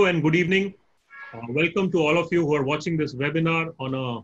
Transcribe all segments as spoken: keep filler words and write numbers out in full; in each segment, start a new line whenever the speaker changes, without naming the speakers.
and good evening. Uh, welcome to all of you who are watching this webinar on a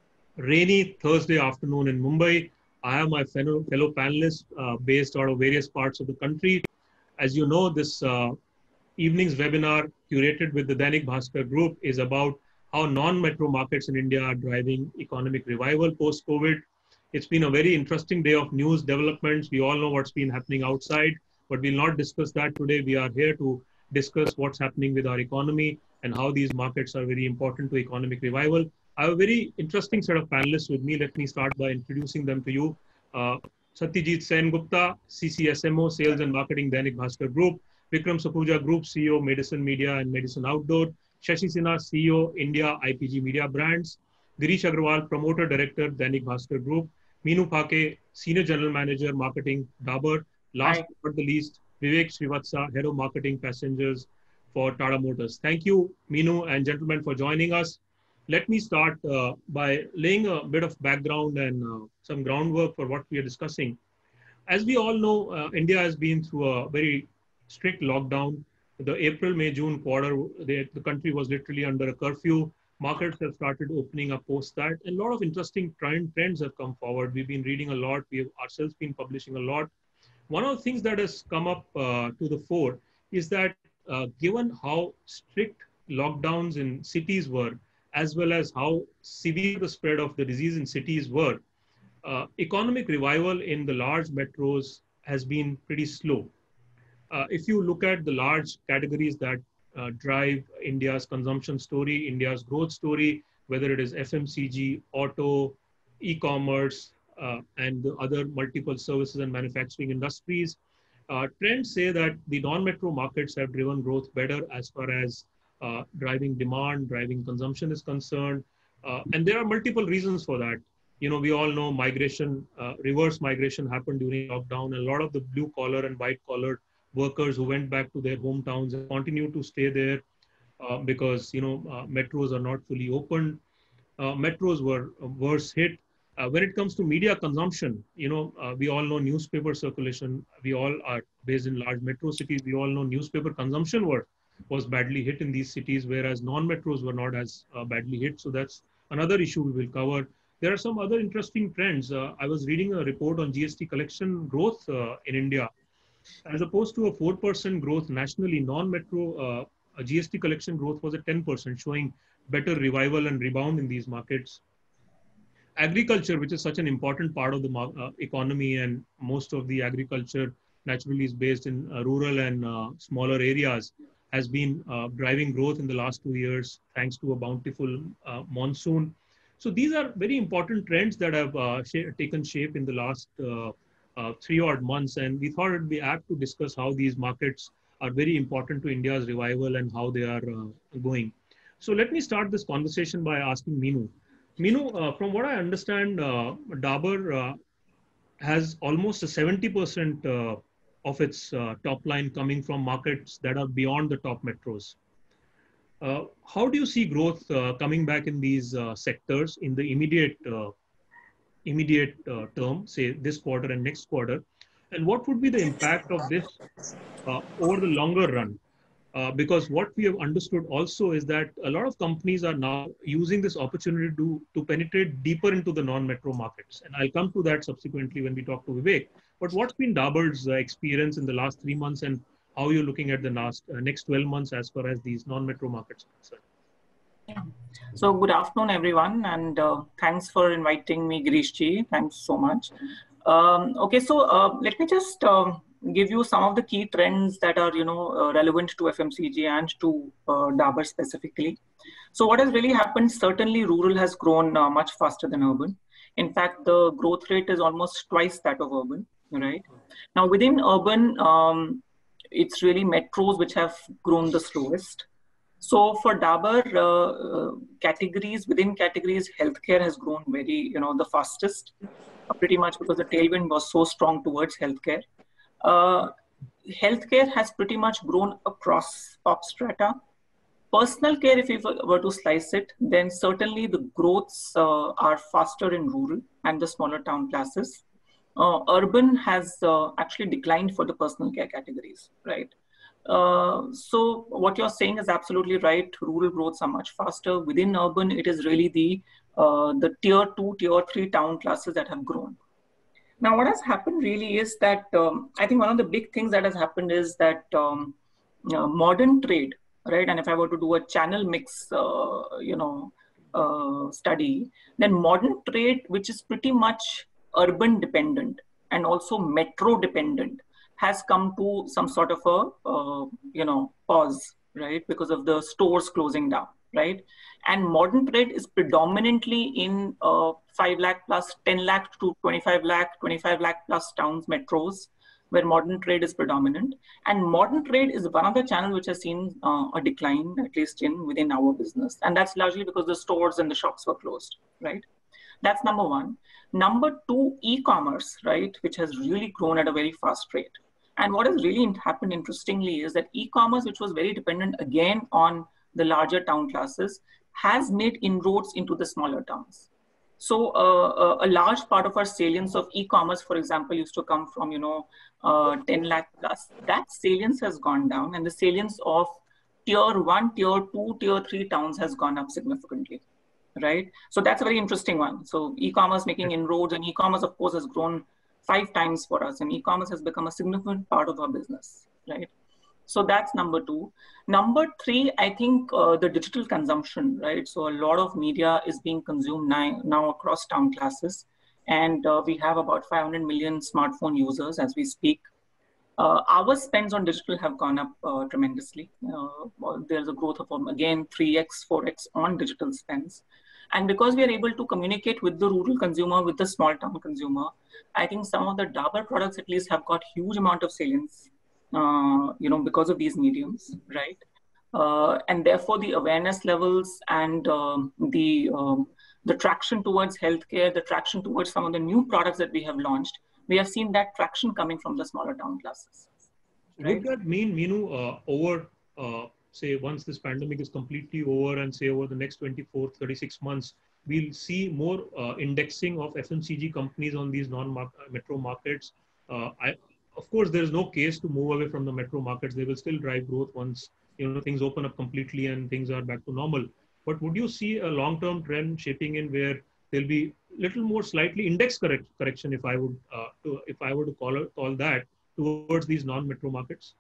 rainy Thursday afternoon in Mumbai. I have my fellow, fellow panelists uh, based out of various parts of the country. As you know, this uh, evening's webinar curated with the Dainik Bhaskar Group is about how non-metro markets in India are driving economic revival post-COVID. It's been a very interesting day of news developments. We all know what's been happening outside, but we'll not discuss that today. We are here to discuss what's happening with our economy and how these markets are very important to economic revival. I have a very interesting set of panelists with me. Let me start by introducing them to you. Uh, Satyajit Sen Gupta, C C S M O, Sales and Marketing, Dainik Bhaskar Group. Vikram Sakhuja, Group C E O, Medicine Media and Medicine Outdoor. Shashi Sinha, C E O, India I P G Media Brands. Girish Agarwal, Promoter Director, Dainik Bhaskar Group. Meenu Phake, Senior General Manager, Marketing, Dabur. Last
Hi.
but not the least, Vivek Srivatsa, Head of Marketing Passengers for Tata Motors. Thank you, Meenu and gentlemen, for joining us. Let me start uh, by laying a bit of background and uh, some groundwork for what we are discussing. As we all know, uh, India has been through a very strict lockdown. The April, May, June quarter, the, the country was literally under a curfew. Markets have started opening up post that, and a lot of interesting trend, trends have come forward. We've been reading a lot. We have ourselves been publishing a lot. One of the things that has come up uh, to the fore is that uh, given how strict lockdowns in cities were, as well as how severe the spread of the disease in cities were, uh, economic revival in the large metros has been pretty slow. Uh, if you look at the large categories that uh, drive India's consumption story, India's growth story, whether it is F M C G, auto, e-commerce, uh, and the other multiple services and manufacturing industries, uh, trends say that the non-metro markets have driven growth better as far as uh, driving demand, driving consumption is concerned. Uh, and there are multiple reasons for that. You know, we all know migration, uh, reverse migration happened during lockdown. A lot of the blue collar and white collar workers who went back to their hometowns and continue to stay there uh, because, you know, uh, metros are not fully open. Uh, metros were worse hit. Uh, when it comes to media consumption, you know, uh, we all know newspaper circulation. We all are based in large metro cities. We all know newspaper consumption were, was badly hit in these cities, whereas non-metros were not as uh, badly hit. So that's another issue we will cover. There are some other interesting trends. Uh, I was reading a report on G S T collection growth uh, in India. As opposed to a four percent growth nationally, non-metro uh, G S T collection growth was at ten percent, showing better revival and rebound in these markets. Agriculture, which is such an important part of the uh, economy, and most of the agriculture naturally is based in uh, rural and uh, smaller areas, has been uh, driving growth in the last two years, thanks to a bountiful uh, monsoon. So these are very important trends that have uh, sh taken shape in the last uh, uh, three odd months. And we thought it'd be apt to discuss how these markets are very important to India's revival and how they are uh, going. So let me start this conversation by asking Meenu. Meenu, uh, from what I understand, uh, Dabur uh, has almost a seventy percent uh, of its uh, top line coming from markets that are beyond the top metros. Uh, how do you see growth uh, coming back in these uh, sectors in the immediate uh, immediate uh, term, say this quarter and next quarter? And what would be the impact of this uh, over the longer run? Uh, because what we have understood also is that a lot of companies are now using this opportunity to, to penetrate deeper into the non-metro markets. And I'll come to that subsequently when we talk to Vivek. But what's been Dabur's uh, experience in the last three months and how you're looking at the last, uh, next twelve months as far as these non-metro markets are concerned?
Yeah. So good afternoon, everyone. And uh, thanks for inviting me, Girishji. Thanks so much. Um, okay, so uh, let me just um, give you some of the key trends that are, you know, uh, relevant to F M C G and to uh, Dabur specifically. So what has really happened, certainly rural has grown uh, much faster than urban. In fact, the growth rate is almost twice that of urban, right? Now within urban, um, it's really metros which have grown the slowest. So for Dabur, uh, uh, categories, within categories, healthcare has grown very, you know, the fastest, uh, pretty much because the tailwind was so strong towards healthcare. Uh, healthcare has pretty much grown across top strata. Personal care, if you were to slice it, then certainly the growths uh, are faster in rural and the smaller town classes. Uh, urban has uh, actually declined for the personal care categories, right? Uh, so what you're saying is absolutely right. Rural growths are much faster. Within urban, it is really the uh, the tier two, tier three town classes that have grown. Now, what has happened really is that um, I think one of the big things that has happened is that um, uh, modern trade, right? And if I were to do a channel mix, uh, you know, uh, study, then modern trade, which is pretty much urban dependent and also metro dependent, has come to some sort of a, uh, you know, pause, right? Because of the stores closing down, right? And modern trade is predominantly in uh, five lakh plus, ten lakh to twenty-five lakh, twenty-five lakh plus towns, metros, where modern trade is predominant. And modern trade is one of the channels which has seen uh, a decline, at least in within our business. And that's largely because the stores and the shops were closed, right? That's number one. Number two, e-commerce, right, which has really grown at a very fast rate. And what has really happened, interestingly, is that e-commerce, which was very dependent again on the larger town classes, has made inroads into the smaller towns. So uh, a large part of our salience of e-commerce, for example, used to come from, you know, uh, ten lakh plus. That salience has gone down, and the salience of tier one, tier two, tier three towns has gone up significantly, right? So that's a very interesting one. So e-commerce making inroads, and e-commerce, of course, has grown five times for us, and e-commerce has become a significant part of our business, right? So that's number two. Number three, I think uh, the digital consumption, right? So a lot of media is being consumed now, now across town classes. And uh, we have about five hundred million smartphone users as we speak. Uh, our spends on digital have gone up uh, tremendously. Uh, well, there's a growth of, um, again, three X, four X on digital spends. And because we are able to communicate with the rural consumer, with the small town consumer, I think some of the Dabur products at least have got huge amount of salience. Uh, you know, because of these mediums, right? Uh, and therefore, the awareness levels and um, the um, the traction towards healthcare, the traction towards some of the new products that we have launched, we have seen that traction coming from the smaller town classes.
Right? Would that mean, Meenu, uh, over, uh, say, once this pandemic is completely over and say over the next twenty-four, thirty-six months, we'll see more uh, indexing of F M C G companies on these non-metro markets? Uh, I, Of course, there is no case to move away from the metro markets. They will still drive growth once, you know, things open up completely and things are back to normal. But would you see a long-term trend shaping in where there'll be little more slightly index correct, correction, if I would, uh, to, if I were to call it, call that, towards these non-metro markets?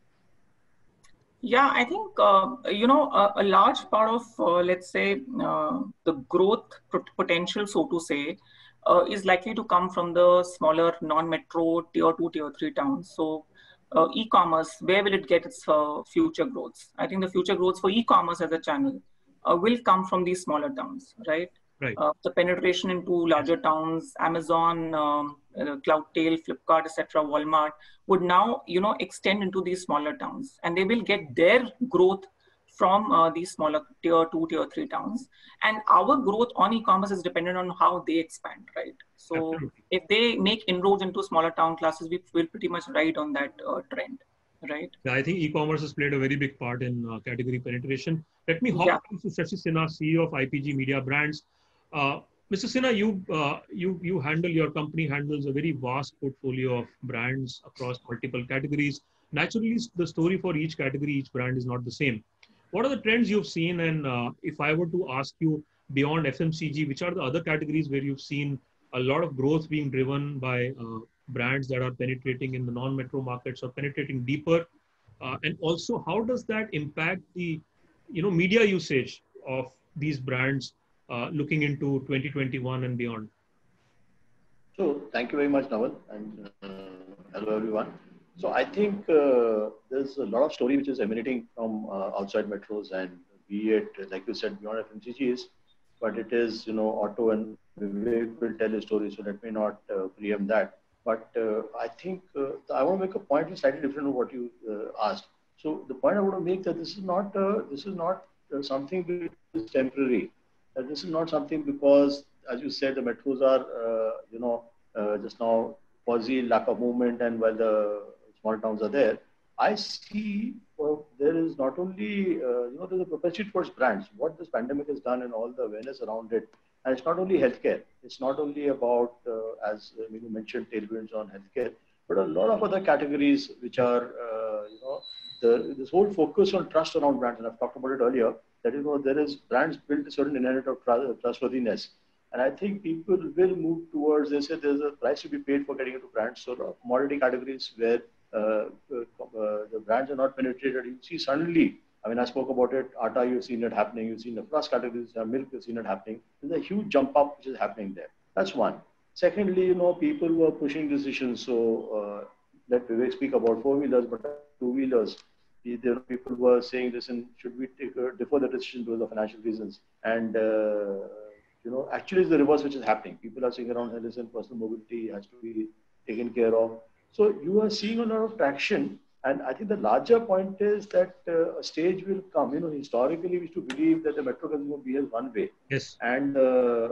Yeah, I think, uh, you know, a, a large part of, uh, let's say, uh, the growth potential, so to say, uh, is likely to come from the smaller non-metro tier two, tier three towns. So uh, e-commerce, where will it get its uh, future growths? I think the future growths for e-commerce as a channel uh, will come from these smaller towns, right?
Right.
Uh, the penetration into larger towns, Amazon, um, uh, Cloudtail, Flipkart, et cetera, Walmart would now, you know, extend into these smaller towns, and they will get their growth from uh, these smaller tier two, tier three towns. And our growth on e-commerce is dependent on how they expand, right? So Absolutely. If they make inroads into smaller town classes, we will pretty much ride on that uh, trend, right?
Yeah, I think e-commerce has played a very big part in uh, category penetration. Let me hop
yeah.
to Shashi Sinha, C E O of I P G Media Brands. Uh, Mister Sinha, you, uh, you, you handle, your company handles a very vast portfolio of brands across multiple categories. Naturally, the story for each category, each brand is not the same. What are the trends you've seen? And uh, if I were to ask you beyond F M C G, which are the other categories where you've seen a lot of growth being driven by uh, brands that are penetrating in the non-metro markets or penetrating deeper? Uh, and also, how does that impact the, you know, media usage of these brands uh, looking into twenty twenty-one and beyond?
So, thank you very much, Naval, and uh, hello everyone. So, I think uh, there's a lot of story which is emanating from uh, outside metros, and be it, like you said, beyond F M C Gs, but it is, you know, auto and Vivek will tell a story, so let me not uh, preempt that. But uh, I think uh, I want to make a point slightly different from what you uh, asked. So the point I want to make that this is not uh, this is not uh, something which is temporary. That this is not something because, as you said, the metros are uh, you know uh, just now fuzzy, lack of movement, and while the small towns are there, I see well, there is not only uh, you know there's a propensity towards brands. What this pandemic has done and all the awareness around it. And it's not only healthcare. It's not only about, uh, as uh, you mentioned, tailwinds on healthcare, but a lot of other categories which are, uh, you know, the, this whole focus on trust around brands, and I've talked about it earlier, that, you know, there is brands built a certain inherent of trustworthiness. And I think people will move towards, they say there's a price to be paid for getting into brands. So uh, commodity categories where uh, uh, uh, the brands are not penetrated, you see suddenly, I mean, I spoke about it, Atta, you've seen it happening, you've seen the plus categories, uh, milk, you've seen it happening. There's a huge jump up which is happening there. That's one. Secondly, you know, people were pushing decisions. So uh, let Vivek speak about four-wheelers, but two-wheelers, people were saying, listen, should we take, uh, defer the decision because of financial reasons? And, uh, you know, actually it's the reverse which is happening. People are saying around, hey, listen, personal mobility has to be taken care of. So you are seeing a lot of traction. And I think the larger point is that uh, a stage will come. You know, historically, we used to believe that the metro consumer behaves one way.
Yes.
And uh, uh,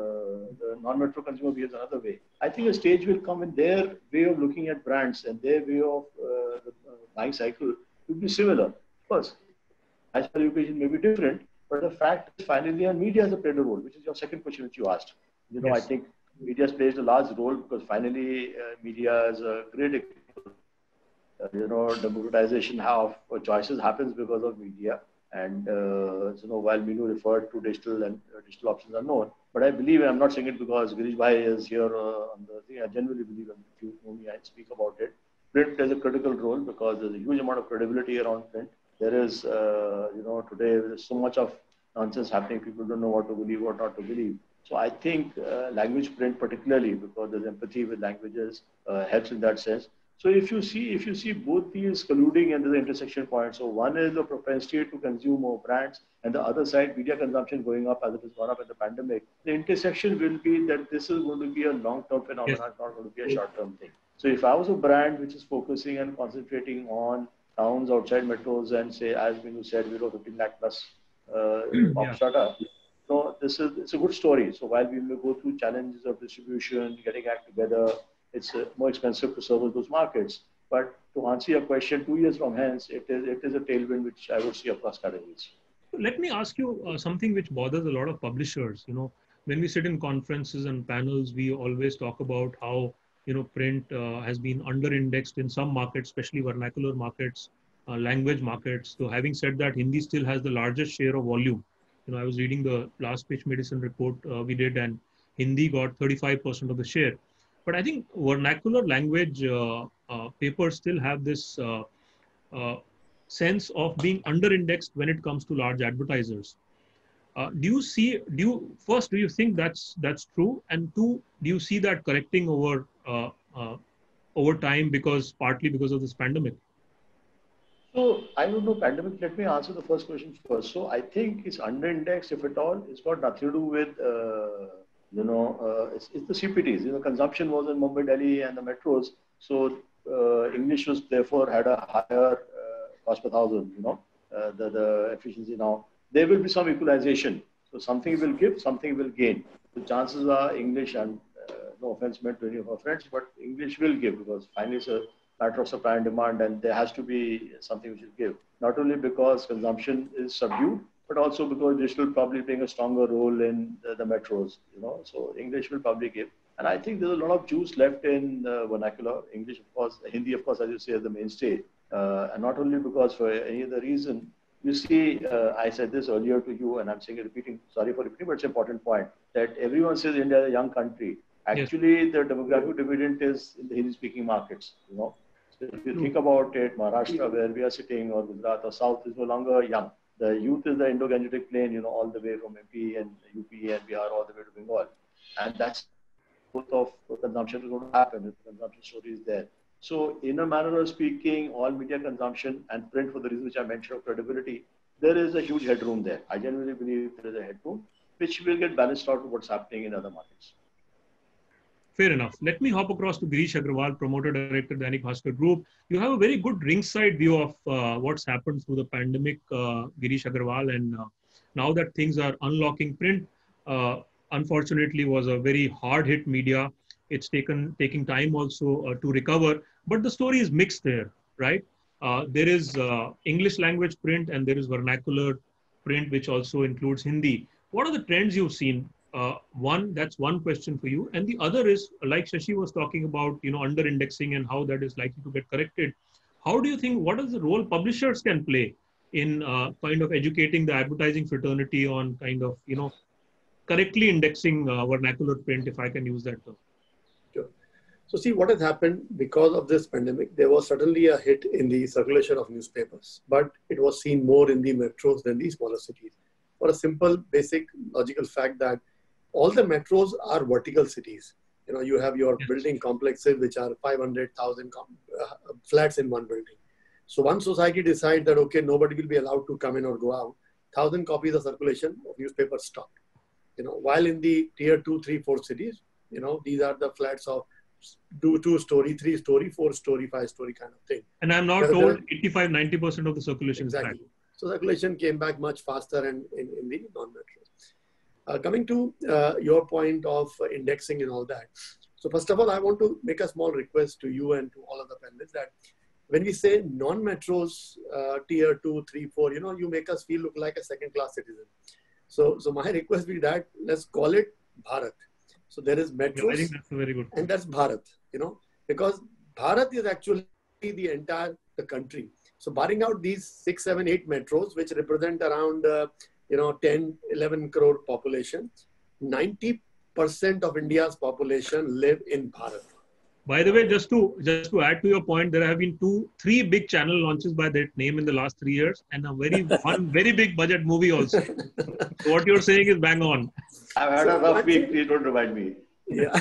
the non-metro consumer behaves another way. I think a stage will come in their way of looking at brands and their way of uh, the uh, buying cycle will be similar. Of course, lifestyle education may be different, but the fact is finally, and media has played a role, which is your second question which you asked. You know, yes. I think media has played a large role because finally uh, media is a great example. Uh, you know, democratization of uh, choices happens because of media. And, uh, you know, while Minu referred to digital and uh, digital options are known, but I believe, and I'm not saying it because Girish Bhai is here uh, on the thing, I genuinely believe, and if you know me, I speak about it. Print plays a critical role because there's a huge amount of credibility around print. There is, uh, you know, today there's so much of nonsense happening. People don't know what to believe, what not to believe. So I think uh, language print particularly, because there's empathy with languages, uh, helps in that sense. So if you see, if you see both these colluding and there's an intersection point. So one is the propensity to consume more brands, and the other side, media consumption going up as it has gone up in the pandemic. The intersection will be that this is going to be a long-term phenomenon, yes. Not going to be a short-term thing. So if I was a brand which is focusing and concentrating on towns outside metros and say, as Minu said, we know fifteen lakh plus uh, pop yeah. startup. So this is it's a good story. So while we may go through challenges of distribution, getting act together, it's uh, more expensive to service those markets. But to answer your question, two years from hence, it is it is a tailwind which I would see across categories.
Let me ask you uh, something which bothers a lot of publishers. You know, when we sit in conferences and panels, we always talk about how, you know, print uh, has been under-indexed in some markets, especially vernacular markets, uh, language markets. So having said that, Hindi still has the largest share of volume. You know, I was reading the last Pitch Medicine report uh, we did, and Hindi got thirty-five percent of the share. But I think vernacular language uh, uh, papers still have this uh, uh, sense of being under-indexed when it comes to large advertisers. Uh, do you see, do you, first, do you think that's that's true? And two, do you see that correcting over uh, uh, over time because partly because of this pandemic?
So I don't know, pandemic, let me answer the first question first. So I think it's under-indexed, if at all. It's got nothing to do with, uh, you know, uh, it's, it's the C P Ts. You know, consumption was in Mumbai, Delhi and the metros. So uh, English was therefore had a higher uh, cost per thousand, you know, uh, the, the efficiency now. There will be some equalization. So something will give, something will gain. The chances are English, and uh, no offense meant to any of our friends, but English will give because finally it's a matter of supply and demand, and there has to be something which will give. Not only because consumption is subdued, but also because digital probably playing a stronger role in the, the metros, you know, so English will probably give. And I think there's a lot of juice left in uh, vernacular. English, of course, Hindi, of course, as you say, is the mainstay. Uh, and not only because for any other reason, you see, uh, I said this earlier to you, and I'm saying it repeating, sorry for repeating, but it's an important point, that everyone says India is a young country. Actually, yes. The demographic dividend is in the Hindi-speaking markets, you know. So if you think about it, Maharashtra, where we are sitting, or Gujarat or South is no longer young. The youth is the Indo-Gangetic plain, you know, all the way from M P and U P and Bihar all the way to Bengal. And that's both of consumption is going to happen if the consumption story is there. So in a manner of speaking, all media consumption and print, for the reason which I mentioned of credibility, there is a huge headroom there. I genuinely believe there is a headroom, which will get balanced out to what's happening in other markets.
Fair enough. Let me hop across to Girish Aggarwal, Promoter Director, Dainik Bhaskar Group. You have a very good ringside view of uh, what's happened through the pandemic, uh, Girish Aggarwal, and uh, now that things are unlocking, print, uh, unfortunately, was a very hard-hit media. It's taken taking time also uh, to recover, but the story is mixed there, right? Uh, there is uh, English language print and there is vernacular print, which also includes Hindi. What are the trends you've seen? Uh, one, that's one question for you. And the other is, like Shashi was talking about, you know, under indexing and how that is likely to get corrected. how do you think, what is the role publishers can play in uh, kind of educating the advertising fraternity on kind of, you know, correctly indexing uh, vernacular print, if I can use that term?
Sure. So see what has happened because of this pandemic, there was certainly a hit in the circulation of newspapers, but it was seen more in the metros than the smaller cities. For a simple, basic, logical fact that all the metros are vertical cities. You know, you have your
Yes.
building complexes, which are five hundred thousand uh, flats in one building. So one society decides that, okay, nobody will be allowed to come in or go out. Thousand copies of circulation of newspapers stopped. You know, while in the tier two, three, four cities, you know, these are the flats of two, two story, three story, four story, five story kind of thing.
And I'm now
Whether
told
there-
eighty-five, ninety percent of the circulation is
Exactly.
back.
So circulation came back much faster and in, in the non-metros. Uh, coming to uh, your point of uh, indexing and all that. So first of all, I want to make a small request to you and to all of the panelists that when we say non-metros, uh, tier two, three, four, you know, you make us feel look like a second-class citizen. So, so my request be that let's call it Bharat. So there is
Yeah,
metros.
I think that's a very good.
And that's Bharat, you know, because Bharat is actually the entire the country. So barring out these six, seven, eight metros, which represent around, uh, you know, ten, eleven crore population, ninety percent of India's population live in Bharat.
By the way, just to just to add to your point, there have been two, three big channel launches by that name in the last three years, and a very one very big budget movie also. So what you're saying is bang on.
I've had
So
a rough
one
week.
thing-
Please don't remind me.
Yeah.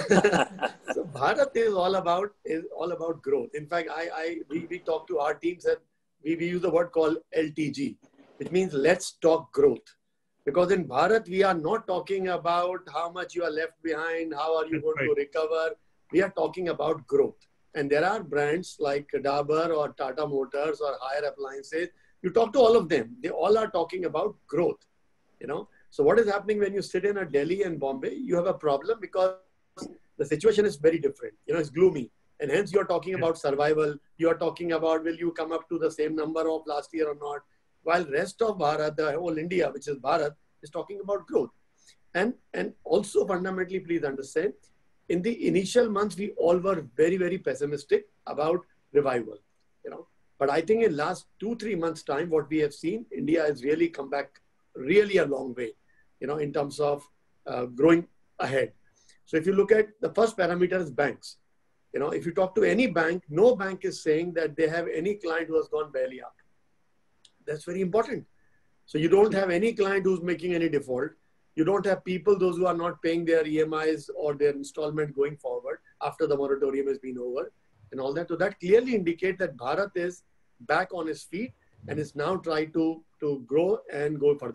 So Bharat is all about is all about growth. In fact, I, I we, we talk to our teams and we, we use the word called L T G, which means let's talk growth. Because in Bharat, we are not talking about how much you are left behind, how are you
That's
going
right.
to recover. We are talking about growth. And there are brands like Dabur or Tata Motors or Haier Appliances. You talk to all of them. They all are talking about growth. You know. So what is happening when you sit in a Delhi and Bombay? You have a problem because the situation is very different. You know, it's gloomy. And hence you're talking about survival. You're talking about will you come up to the same number of last year or not? While rest of Bharat, the whole India, which is Bharat, is talking about growth. And, and also fundamentally, please understand, in the initial months, we all were very, very pessimistic about revival. You know, but I think in last two, three months time, what we have seen, India has really come back really a long way, you know, in terms of uh, growing ahead. So if you look at the first parameter is banks. You know, if you talk to any bank, no bank is saying that they have any client who has gone belly up. That's very important. So you don't have any client who's making any default. You don't have people, those who are not paying their E M Is or their installment going forward after the moratorium has been over and all that. So that clearly indicates that Bharat is back on his feet and is now trying to, to grow and go further.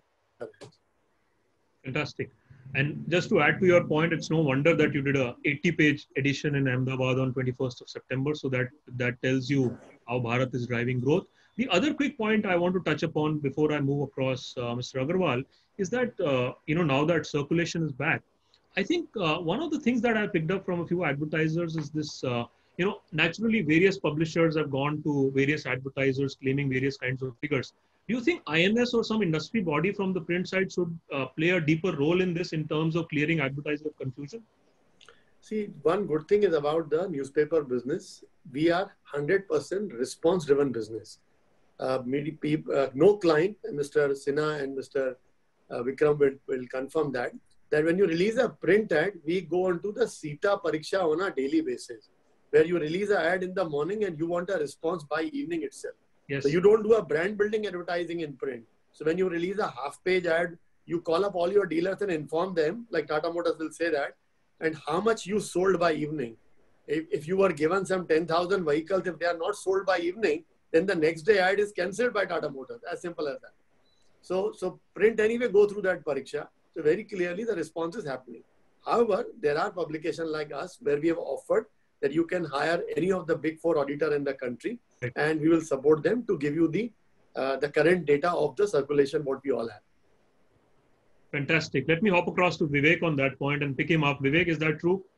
Fantastic. And just to add to your point, it's no wonder that you did a eighty page edition in Ahmedabad on twenty-first of September. So that, that tells you how Bharat is driving growth. The other quick point I want to touch upon before I move across, uh, Mister Agarwal, is that, uh, you know, now that circulation is back, I think uh, one of the things that I picked up from a few advertisers is this, uh, you know, naturally various publishers have gone to various advertisers claiming various kinds of figures. Do you think I N S or some industry body from the print side should uh, play a deeper role in this in terms of clearing advertiser confusion?
See, one good thing is about the newspaper business. We are one hundred percent response-driven business. Uh, uh, no client, Mister Sinha and Mister Uh, Vikram will, will confirm that, that when you release a print ad, we go on to the Sita Pariksha on a daily basis, where you release an ad in the morning and you want a response by evening itself.
Yes.
So you don't do a brand building advertising in print. So when you release a half page ad, you call up all your dealers and inform them, like Tata Motors will say that, and how much you sold by evening. If, if you were given some ten thousand vehicles, if they are not sold by evening, then the next day ad is cancelled by Tata Motors. As simple as that. So, so print anyway go through that pariksha. So very clearly the response is happening. However, there are publications like us where we have offered that you can hire any of the big four auditor in the country,
right,
and we will support them to give you the uh, the current data of the circulation what we all have.
Fantastic. Let me hop across to Vivek on that point and pick him up. Vivek, is that true?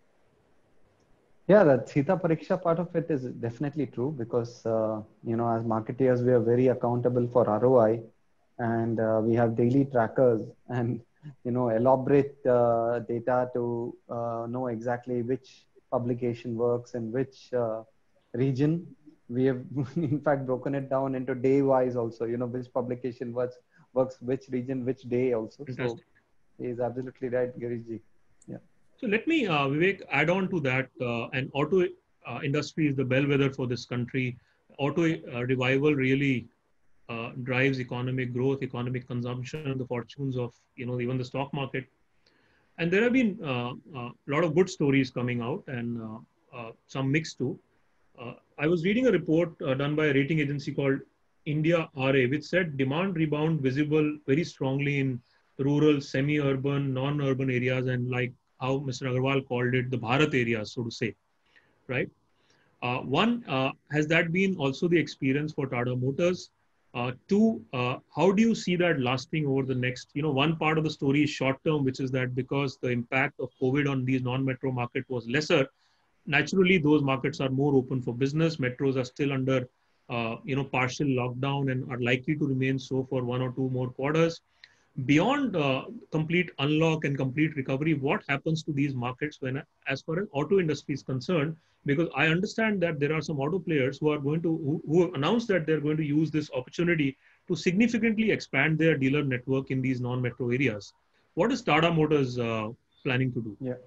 Yeah, the Sita Pariksha part of it is definitely true because, uh, you know, as marketeers, we are very accountable for R O I and uh, we have daily trackers and, you know, elaborate uh, data to uh, know exactly which publication works in which uh, region we have in fact broken it down into day wise also, you know, which publication works, works which region, which day also.
Fantastic.
So he is absolutely right, Girish ji. Yeah.
So let me, uh, Vivek, add on to that. Uh, and auto uh, industry is the bellwether for this country. Auto uh, revival really uh, drives economic growth, economic consumption, the fortunes of, you know, even the stock market. And there have been a uh, uh, lot of good stories coming out and uh, uh, some mixed too. Uh, I was reading a report uh, done by a rating agency called India R A, which said demand rebound visible very strongly in rural, semi-urban, non-urban areas, and like how Mister Agarwal called it, the Bharat areas, so to say, right? Uh, one, uh, has that been also the experience for Tata Motors? Uh, two, uh, how do you see that lasting over the next, you know, one part of the story is short term, which is that because the impact of COVID on these non-metro market was lesser, naturally those markets are more open for business. Metros are still under, uh, you know, partial lockdown and are likely to remain so for one or two more quarters. Beyond uh, complete unlock and complete recovery, what happens to these markets when, as far as auto industry is concerned? Because I understand that there are some auto players who are going to, who, who have announced that they're going to use this opportunity to significantly expand their dealer network in these non-metro areas. What is Tata Motors uh, planning to do?
Yeah.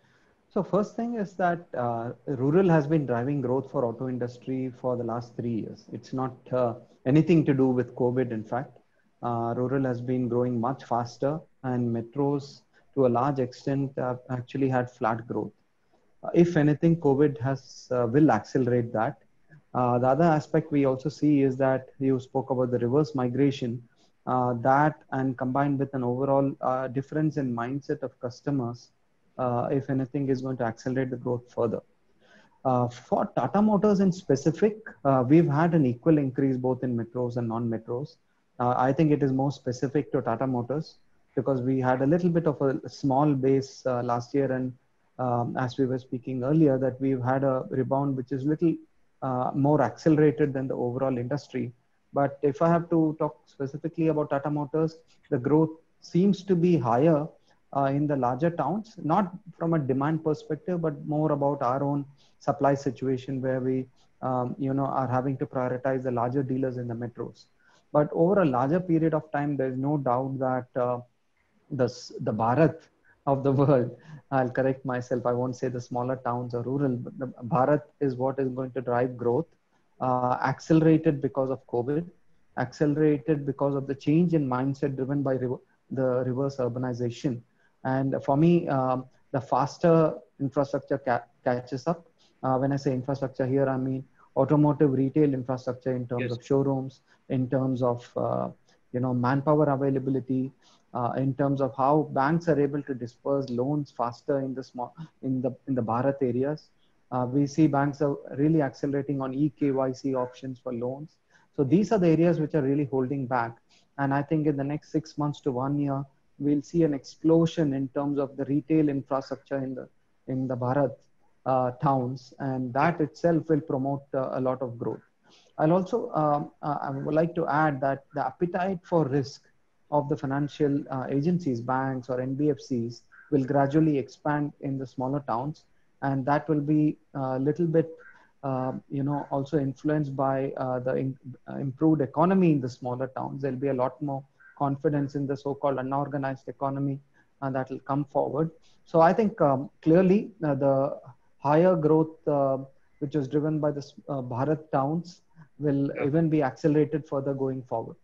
So first thing is that uh, rural has been driving growth for auto industry for the last three years. It's not uh, anything to do with COVID, in fact. Uh, rural has been growing much faster, and metros to a large extent uh, actually had flat growth. Uh, if anything, COVID has uh, will accelerate that. Uh, the other aspect we also see is that you spoke about the reverse migration, uh, that and combined with an overall uh, difference in mindset of customers, uh, if anything, is going to accelerate the growth further. Uh, for Tata Motors in specific, uh, we've had an equal increase both in metros and non-metros. Uh, I think it is more specific to Tata Motors because we had a little bit of a small base uh, last year, and um, as we were speaking earlier, that we've had a rebound which is little uh, more accelerated than the overall industry. But if I have to talk specifically about Tata Motors, the growth seems to be higher uh, in the larger towns, not from a demand perspective, but more about our own supply situation where we, um, you know, are having to prioritize the larger dealers in the metros. But over a larger period of time, there's no doubt that uh, the, the Bharat of the world, I'll correct myself, I won't say the smaller towns or rural, but the Bharat is what is going to drive growth, uh, accelerated because of COVID, accelerated because of the change in mindset driven by re the reverse urbanization. And for me, um, the faster infrastructure ca catches up. Uh, when I say infrastructure here, I mean automotive retail infrastructure in terms
Yes.
of showrooms, in terms of uh, you know manpower availability, uh, in terms of how banks are able to disperse loans faster in the small in the in the Bharat areas. Uh, we see banks are really accelerating on e K Y C options for loans. So these are the areas which are really holding back. And I think in the next six months to one year, we'll see an explosion in terms of the retail infrastructure in the in the Bharat uh, towns, and that itself will promote uh, a lot of growth. I'll also um, uh, I would like to add that the appetite for risk of the financial uh, agencies, banks or N B F Cs will gradually expand in the smaller towns, and that will be a little bit uh, you know also influenced by uh, the in, uh, improved economy in the smaller towns. There'll be a lot more confidence in the so-called unorganized economy uh, that will come forward. So I think um, clearly uh, the higher growth uh, which is driven by the uh, Bharat towns will
Yeah.
even be accelerated further going forward.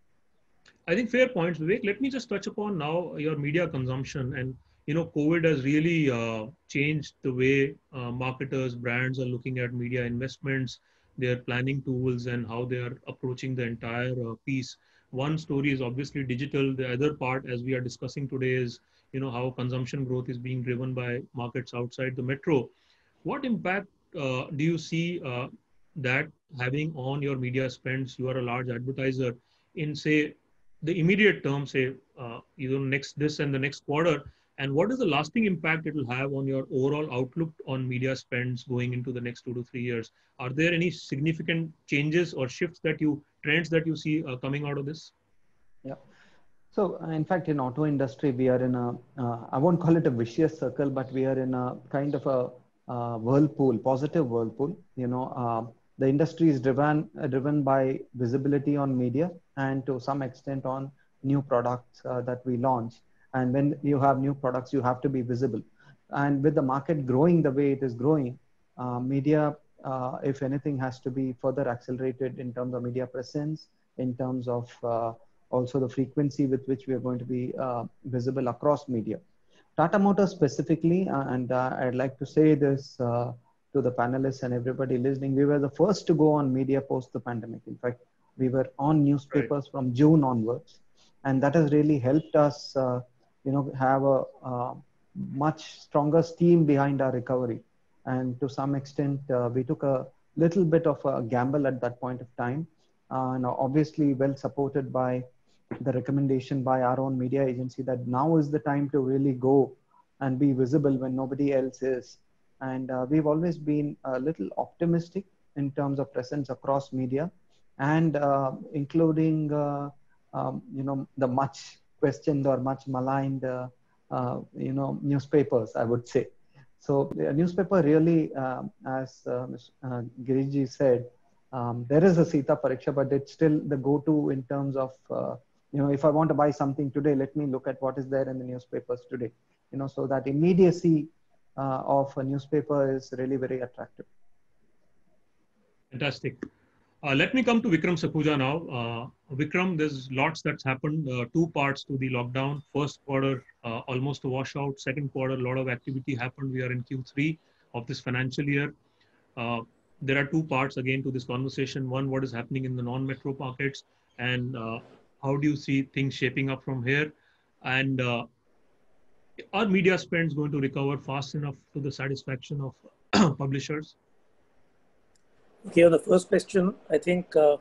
I think fair points, Vivek. Let me just touch upon now your media consumption. And, you know, COVID has really uh, changed the way uh, marketers, brands are looking at media investments, their planning tools, and how they are approaching the entire uh, piece. One story is obviously digital. The other part, as we are discussing today, is, you know, how consumption growth is being driven by markets outside the metro. What impact uh, do you see uh, that having on your media spends? You are a large advertiser in, say, the immediate term, say, uh, either next this and the next quarter, and what is the lasting impact it will have on your overall outlook on media spends going into the next two to three years? Are there any significant changes or shifts that you, trends that you see uh, coming out of this?
Yeah. So uh, in fact, in auto industry, we are in a, uh, I won't call it a vicious circle, but we are in a kind of a uh, whirlpool, positive whirlpool. You know, uh, the industry is driven, uh, driven by visibility on media and to some extent on new products uh, that we launch. And when you have new products, you have to be visible. And with the market growing the way it is growing, uh, media, uh, if anything, has to be further accelerated in terms of media presence, in terms of uh, also the frequency with which we are going to be uh, visible across media. Tata Motors specifically, uh, and uh, I'd like to say this uh, to the panelists and everybody listening, we were the first to go on media post the pandemic. In fact, we were on newspapers right. from June onwards, and that has really helped us, uh, you know, have a uh, much stronger steam behind our recovery. And to some extent, uh, we took a little bit of a gamble at that point of time, uh, and obviously well supported by the recommendation by our own media agency that now is the time to really go and be visible when nobody else is. And uh, we've always been a little optimistic in terms of presence across media, and uh, including, uh, um, you know, the much questioned or much maligned, uh, uh, you know, newspapers, I would say. So the newspaper really, um, as uh, uh, Girishji said, um, there is a Sita Pariksha, but it's still the go-to in terms of, uh, you know, if I want to buy something today, let me look at what is there in the newspapers today. You know, so that immediacy uh, of a newspaper is really very attractive.
Fantastic. Uh, let me come to Vikram Sakhuja now. Uh, Vikram, there's lots that's happened. Uh, two parts to the lockdown. First quarter, uh, almost a washout. Second quarter, a lot of activity happened. We are in Q three of this financial year. Uh, there are two parts again to this conversation. One, what is happening in the non-metro markets, and uh, how do you see things shaping up from here? And uh, are media spends going to recover fast enough to the satisfaction of publishers?
Okay, on the first question, I think uh,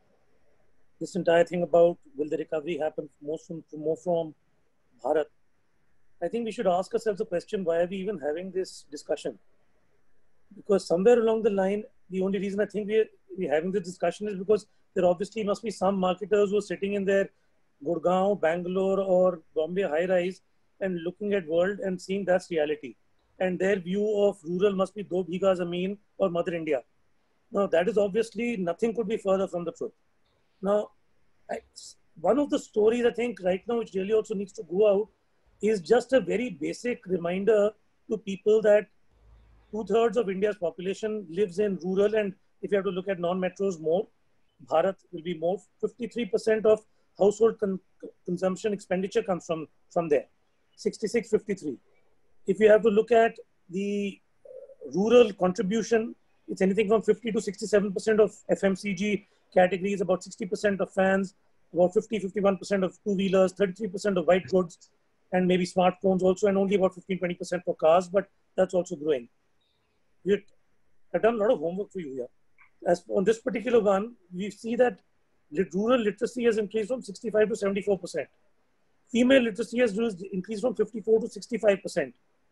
this entire thing about will the recovery happen more from, more from Bharat, I think we should ask ourselves the question, why are we even having this discussion? Because somewhere along the line, the only reason I think we're, we're having this discussion is because there obviously must be some marketers who are sitting in their Gurgaon, Bangalore or Bombay high-rise and looking at world and seeing that's reality. And their view of rural must be Do Bhiga Zameen or Mother India. Now, that is obviously nothing could be further from the truth. Now, I, one of the stories I think right now which really also needs to go out is just a very basic reminder to people that two-thirds of India's population lives in rural, and if you have to look at non-metros more, Bharat will be more. fifty-three percent of household con consumption expenditure comes from, from there, sixty-six fifty-three. If you have to look at the rural contribution, it's anything from fifty to sixty-seven percent of F M C G categories, about sixty percent of fans, about fifty, fifty-one percent of two-wheelers, thirty-three percent of white goods, and maybe smartphones also, and only about fifteen, twenty percent for cars, but that's also growing. We've, I've done a lot of homework for you here. As on this particular one, we see that rural literacy has increased from sixty-five to seventy-four percent. Female literacy has increased from fifty-four to sixty-five percent.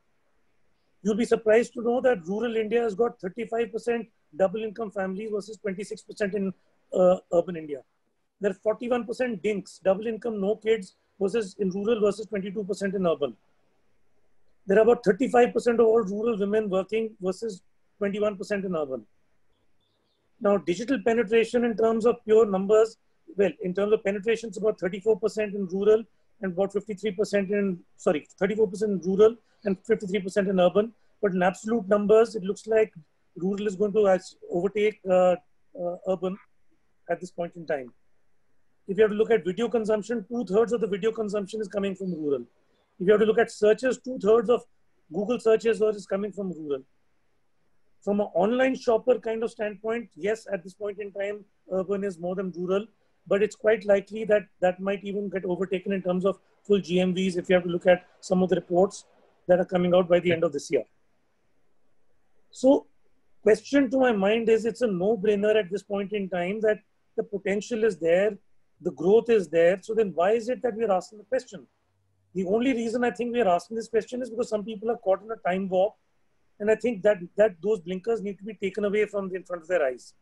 You'll be surprised to know that rural India has got thirty-five percent double income families versus twenty-six percent in uh, urban India. There are forty-one percent dinks, double income, no kids, versus in rural versus twenty-two percent in urban. There are about thirty-five percent of all rural women working versus twenty-one percent in urban. Now, digital penetration in terms of pure numbers, well, in terms of penetration, it's about thirty-four percent in rural and about fifty-three percent in, sorry, thirty-four percent in rural and fifty-three percent in urban. But in absolute numbers, it looks like rural is going to overtake uh, uh, urban at this point in time. If you have to look at video consumption, two-thirds of the video consumption is coming from rural. If you have to look at searches, two-thirds of Google searches is coming from rural. From an online shopper kind of standpoint, yes, at this point in time, urban is more than rural, but it's quite likely that that might even get overtaken in terms of full G M Vs if you have to look at some of the reports that are coming out by the end of this year. So, question to my mind is, it's a no-brainer at this point in time that the potential is there, the growth is there. So then why is it that we are asking the question? The only reason I think we are asking this question is because some people are caught in a time warp. And I think that, that those blinkers need to be taken away from the, in front of their eyes.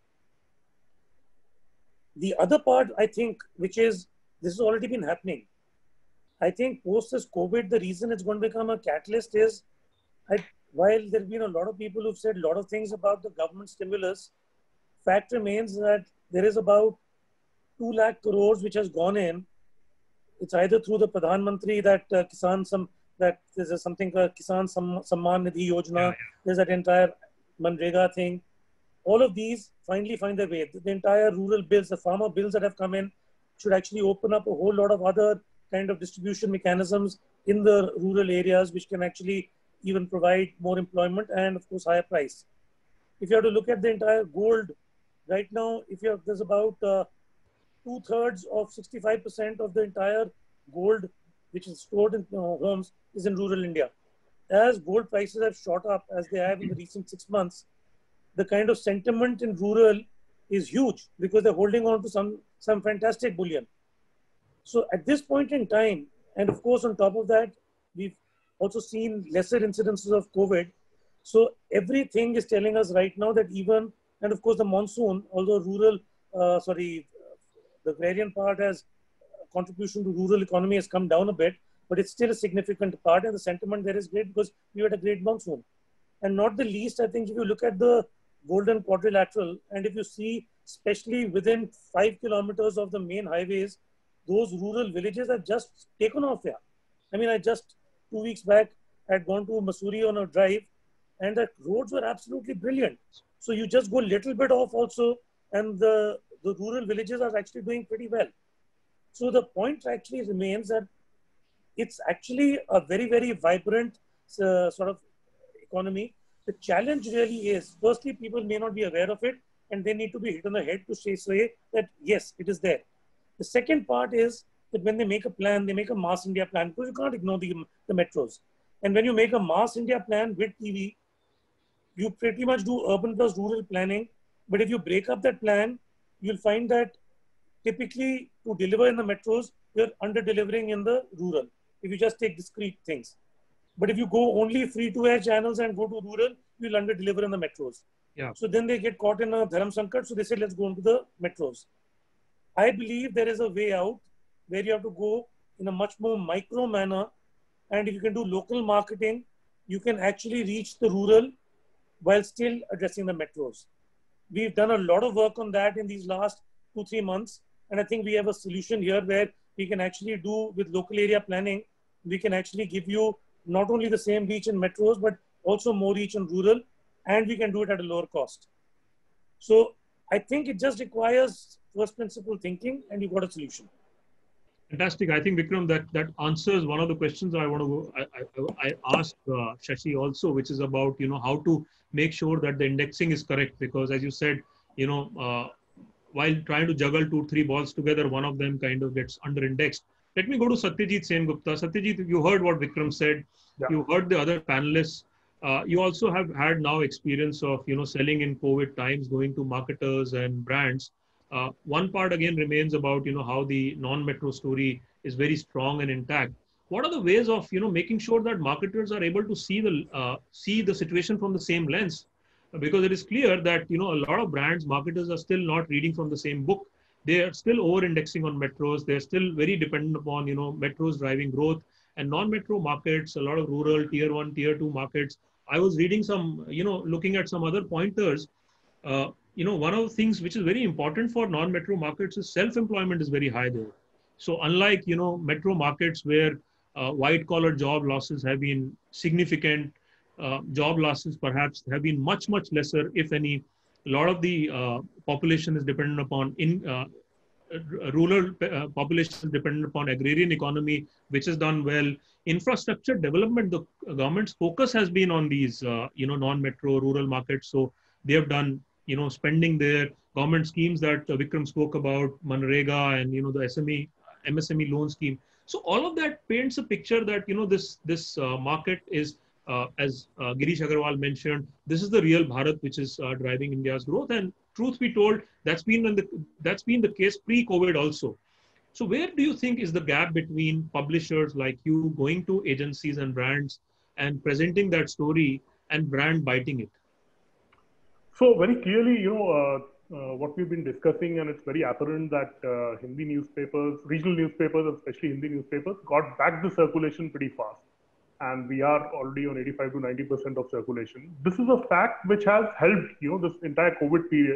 The other part, I think, which is, this has already been happening. I think post this COVID, the reason it's going to become a catalyst is, I, while there have been a lot of people who've said a lot of things about the government stimulus, fact remains that there is about two lakh crores which has gone in. It's either through the Pradhan Mantri that uh, Kisan some that there's a something called Kisan Sam, Samman Nidhi Yojana. Yeah, yeah. There's that entire Manrega thing. All of these finally find their way. The, the entire rural bills, the farmer bills that have come in, should actually open up a whole lot of other kind of distribution mechanisms in the rural areas, which can actually even provide more employment and, of course, higher price. If you have to look at the entire gold, right now, if you have, there's about uh, two thirds of sixty-five percent of the entire gold which is stored in uh, homes is in rural India. As gold prices have shot up as they have in the recent six months, the kind of sentiment in rural is huge because they're holding on to some, some fantastic bullion. So at this point in time, and of course on top of that, we've also seen lesser incidences of COVID. So everything is telling us right now that even, and of course the monsoon, although rural, uh, sorry, the agrarian part has contribution to rural economy has come down a bit, but it's still a significant part, and the sentiment there is great because we had a great monsoon. And not the least, I think if you look at the Golden Quadrilateral, and if you see, especially within five kilometers of the main highways, those rural villages have just taken off here. I mean, I just two weeks back had gone to Mussoorie on a drive, and the roads were absolutely brilliant. So you just go a little bit off also, and the, the rural villages are actually doing pretty well. So the point actually remains that it's actually a very, very vibrant uh, sort of economy. The challenge really is, firstly, people may not be aware of it, and they need to be hit on the head to say, say that, yes, it is there. The second part is that when they make a plan, they make a Mass India plan, because you can't ignore the, the metros. And when you make a Mass India plan with T V, you pretty much do urban plus rural planning. But if you break up that plan, you'll find that typically to deliver in the metros, you're under-delivering in the rural, if you just take discrete things. But if you go only free-to-air channels and go to rural, you'll under-deliver in the metros.
Yeah.
So then they get caught in a dharam sankat, so they say, let's go into the metros. I believe there is a way out where you have to go in a much more micro manner. And if you can do local marketing, you can actually reach the rural while still addressing the metros. We've done a lot of work on that in these last two, three months. And I think we have a solution here where we can actually do with local area planning, we can actually give you not only the same reach in metros, but also more reach in rural, and we can do it at a lower cost. So I think it just requires first principle thinking, and you've got a solution.
Fantastic. I think, Vikram, that, that answers one of the questions I want to go, I, I, I asked uh, Shashi also, which is about, you know, how to make sure that the indexing is correct. Because as you said, you know, uh, while trying to juggle two, three balls together, one of them kind of gets under-indexed. Let me go to Satyajit Sengupta. Satyajit, you heard what Vikram said. Yeah. You heard the other panelists. Uh, you also have had now experience of, you know, selling in COVID times, going to marketers and brands. Uh, one part again remains about, you know, how the non-metro story is very strong and intact. What are the ways of, you know, making sure that marketers are able to see the uh, see the situation from the same lens? Because it is clear that, you know, a lot of brands, marketers are still not reading from the same book. They are still over-indexing on metros. They're still very dependent upon, you know, metros driving growth, and non-metro markets, a lot of rural tier one, tier two markets. I was reading some, you know, looking at some other pointers. Uh, you know, one of the things which is very important for non-metro markets is self-employment is very high there. So unlike, you know, metro markets where uh, white-collar job losses have been significant, uh, job losses perhaps have been much, much lesser, if any. A lot of the uh, population is dependent upon in uh, rural uh, population is dependent upon agrarian economy, which has done well. Infrastructure development, the government's focus has been on these, uh, you know, non-metro rural markets. So they have done, you know, spending their government schemes that uh, Vikram spoke about, Manrega and, you know, the S M E, M S M E loan scheme. So all of that paints a picture that, you know, this, this uh, market is, uh, as uh, Girish Agarwal mentioned, this is the real Bharat, which is uh, driving India's growth. And truth be told, that's been, in the, that's been the case pre-COVID also. So where do you think is the gap between publishers like you going to agencies and brands and presenting that story and brand biting it?
So very clearly, you know, uh, uh, what we've been discussing, and it's very apparent that uh, Hindi newspapers, regional newspapers, especially Hindi newspapers, got back the circulation pretty fast. And we are already on eighty-five to ninety percent of circulation. This is a fact which has helped, you know, this entire COVID period,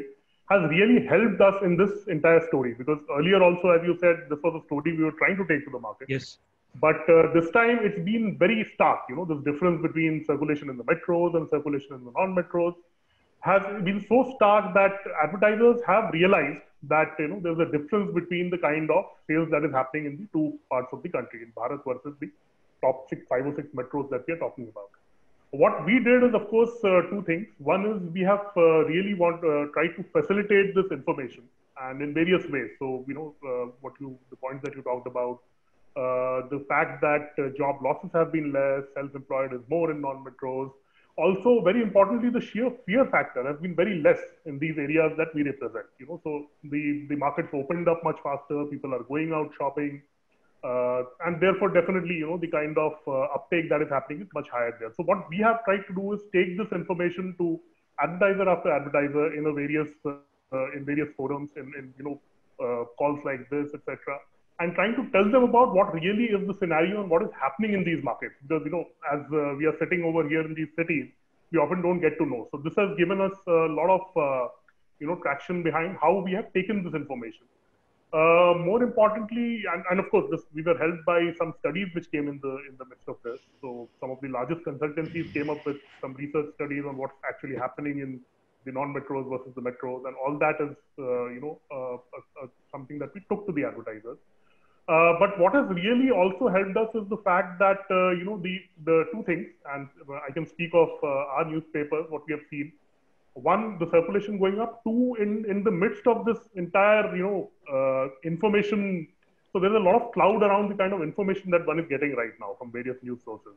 has really helped us in this entire story. Because earlier also, as you said, this was a story we were trying to take to the market.
Yes.
But uh, this time it's been very stark. You know, this difference between circulation in the metros and circulation in the non-metros has been so stark that advertisers have realized that, you know, there's a difference between the kind of sales that is happening in the two parts of the country, in Bharat versus the top six, five or six metros that we are talking about. What we did is, of course, uh, two things. One is we have uh, really want uh, tried to facilitate this information, and in various ways. So, you know, uh, what you the points that you talked about, uh, the fact that uh, job losses have been less, self-employed is more in non-metros. Also, very importantly, the sheer fear factor has been very less in these areas that we represent. You know, so the the markets opened up much faster. People are going out shopping. Uh, and therefore, definitely, you know, the kind of uh, uptake that is happening is much higher there. So what we have tried to do is take this information to advertiser after advertiser in a various uh, in various forums, in, in you know uh, calls like this, et cetera, and trying to tell them about what really is the scenario and what is happening in these markets. Because, you know, as uh, we are sitting over here in these cities, we often don't get to know. So this has given us a lot of uh, you know traction behind how we have taken this information. Uh, more importantly, and, and of course, this, we were helped by some studies which came in the in the midst of this. So some of the largest consultancies came up with some research studies on what's actually happening in the non-metros versus the metros, and all that is uh, you know uh, uh, uh, something that we took to the advertisers. Uh, but what has really also helped us is the fact that uh, you know the the two things, and I can speak of uh, our newspapers, what we have seen. One, the circulation going up. Two, in, in the midst of this entire, you know, uh, information. So there's a lot of cloud around the kind of information that one is getting right now from various news sources.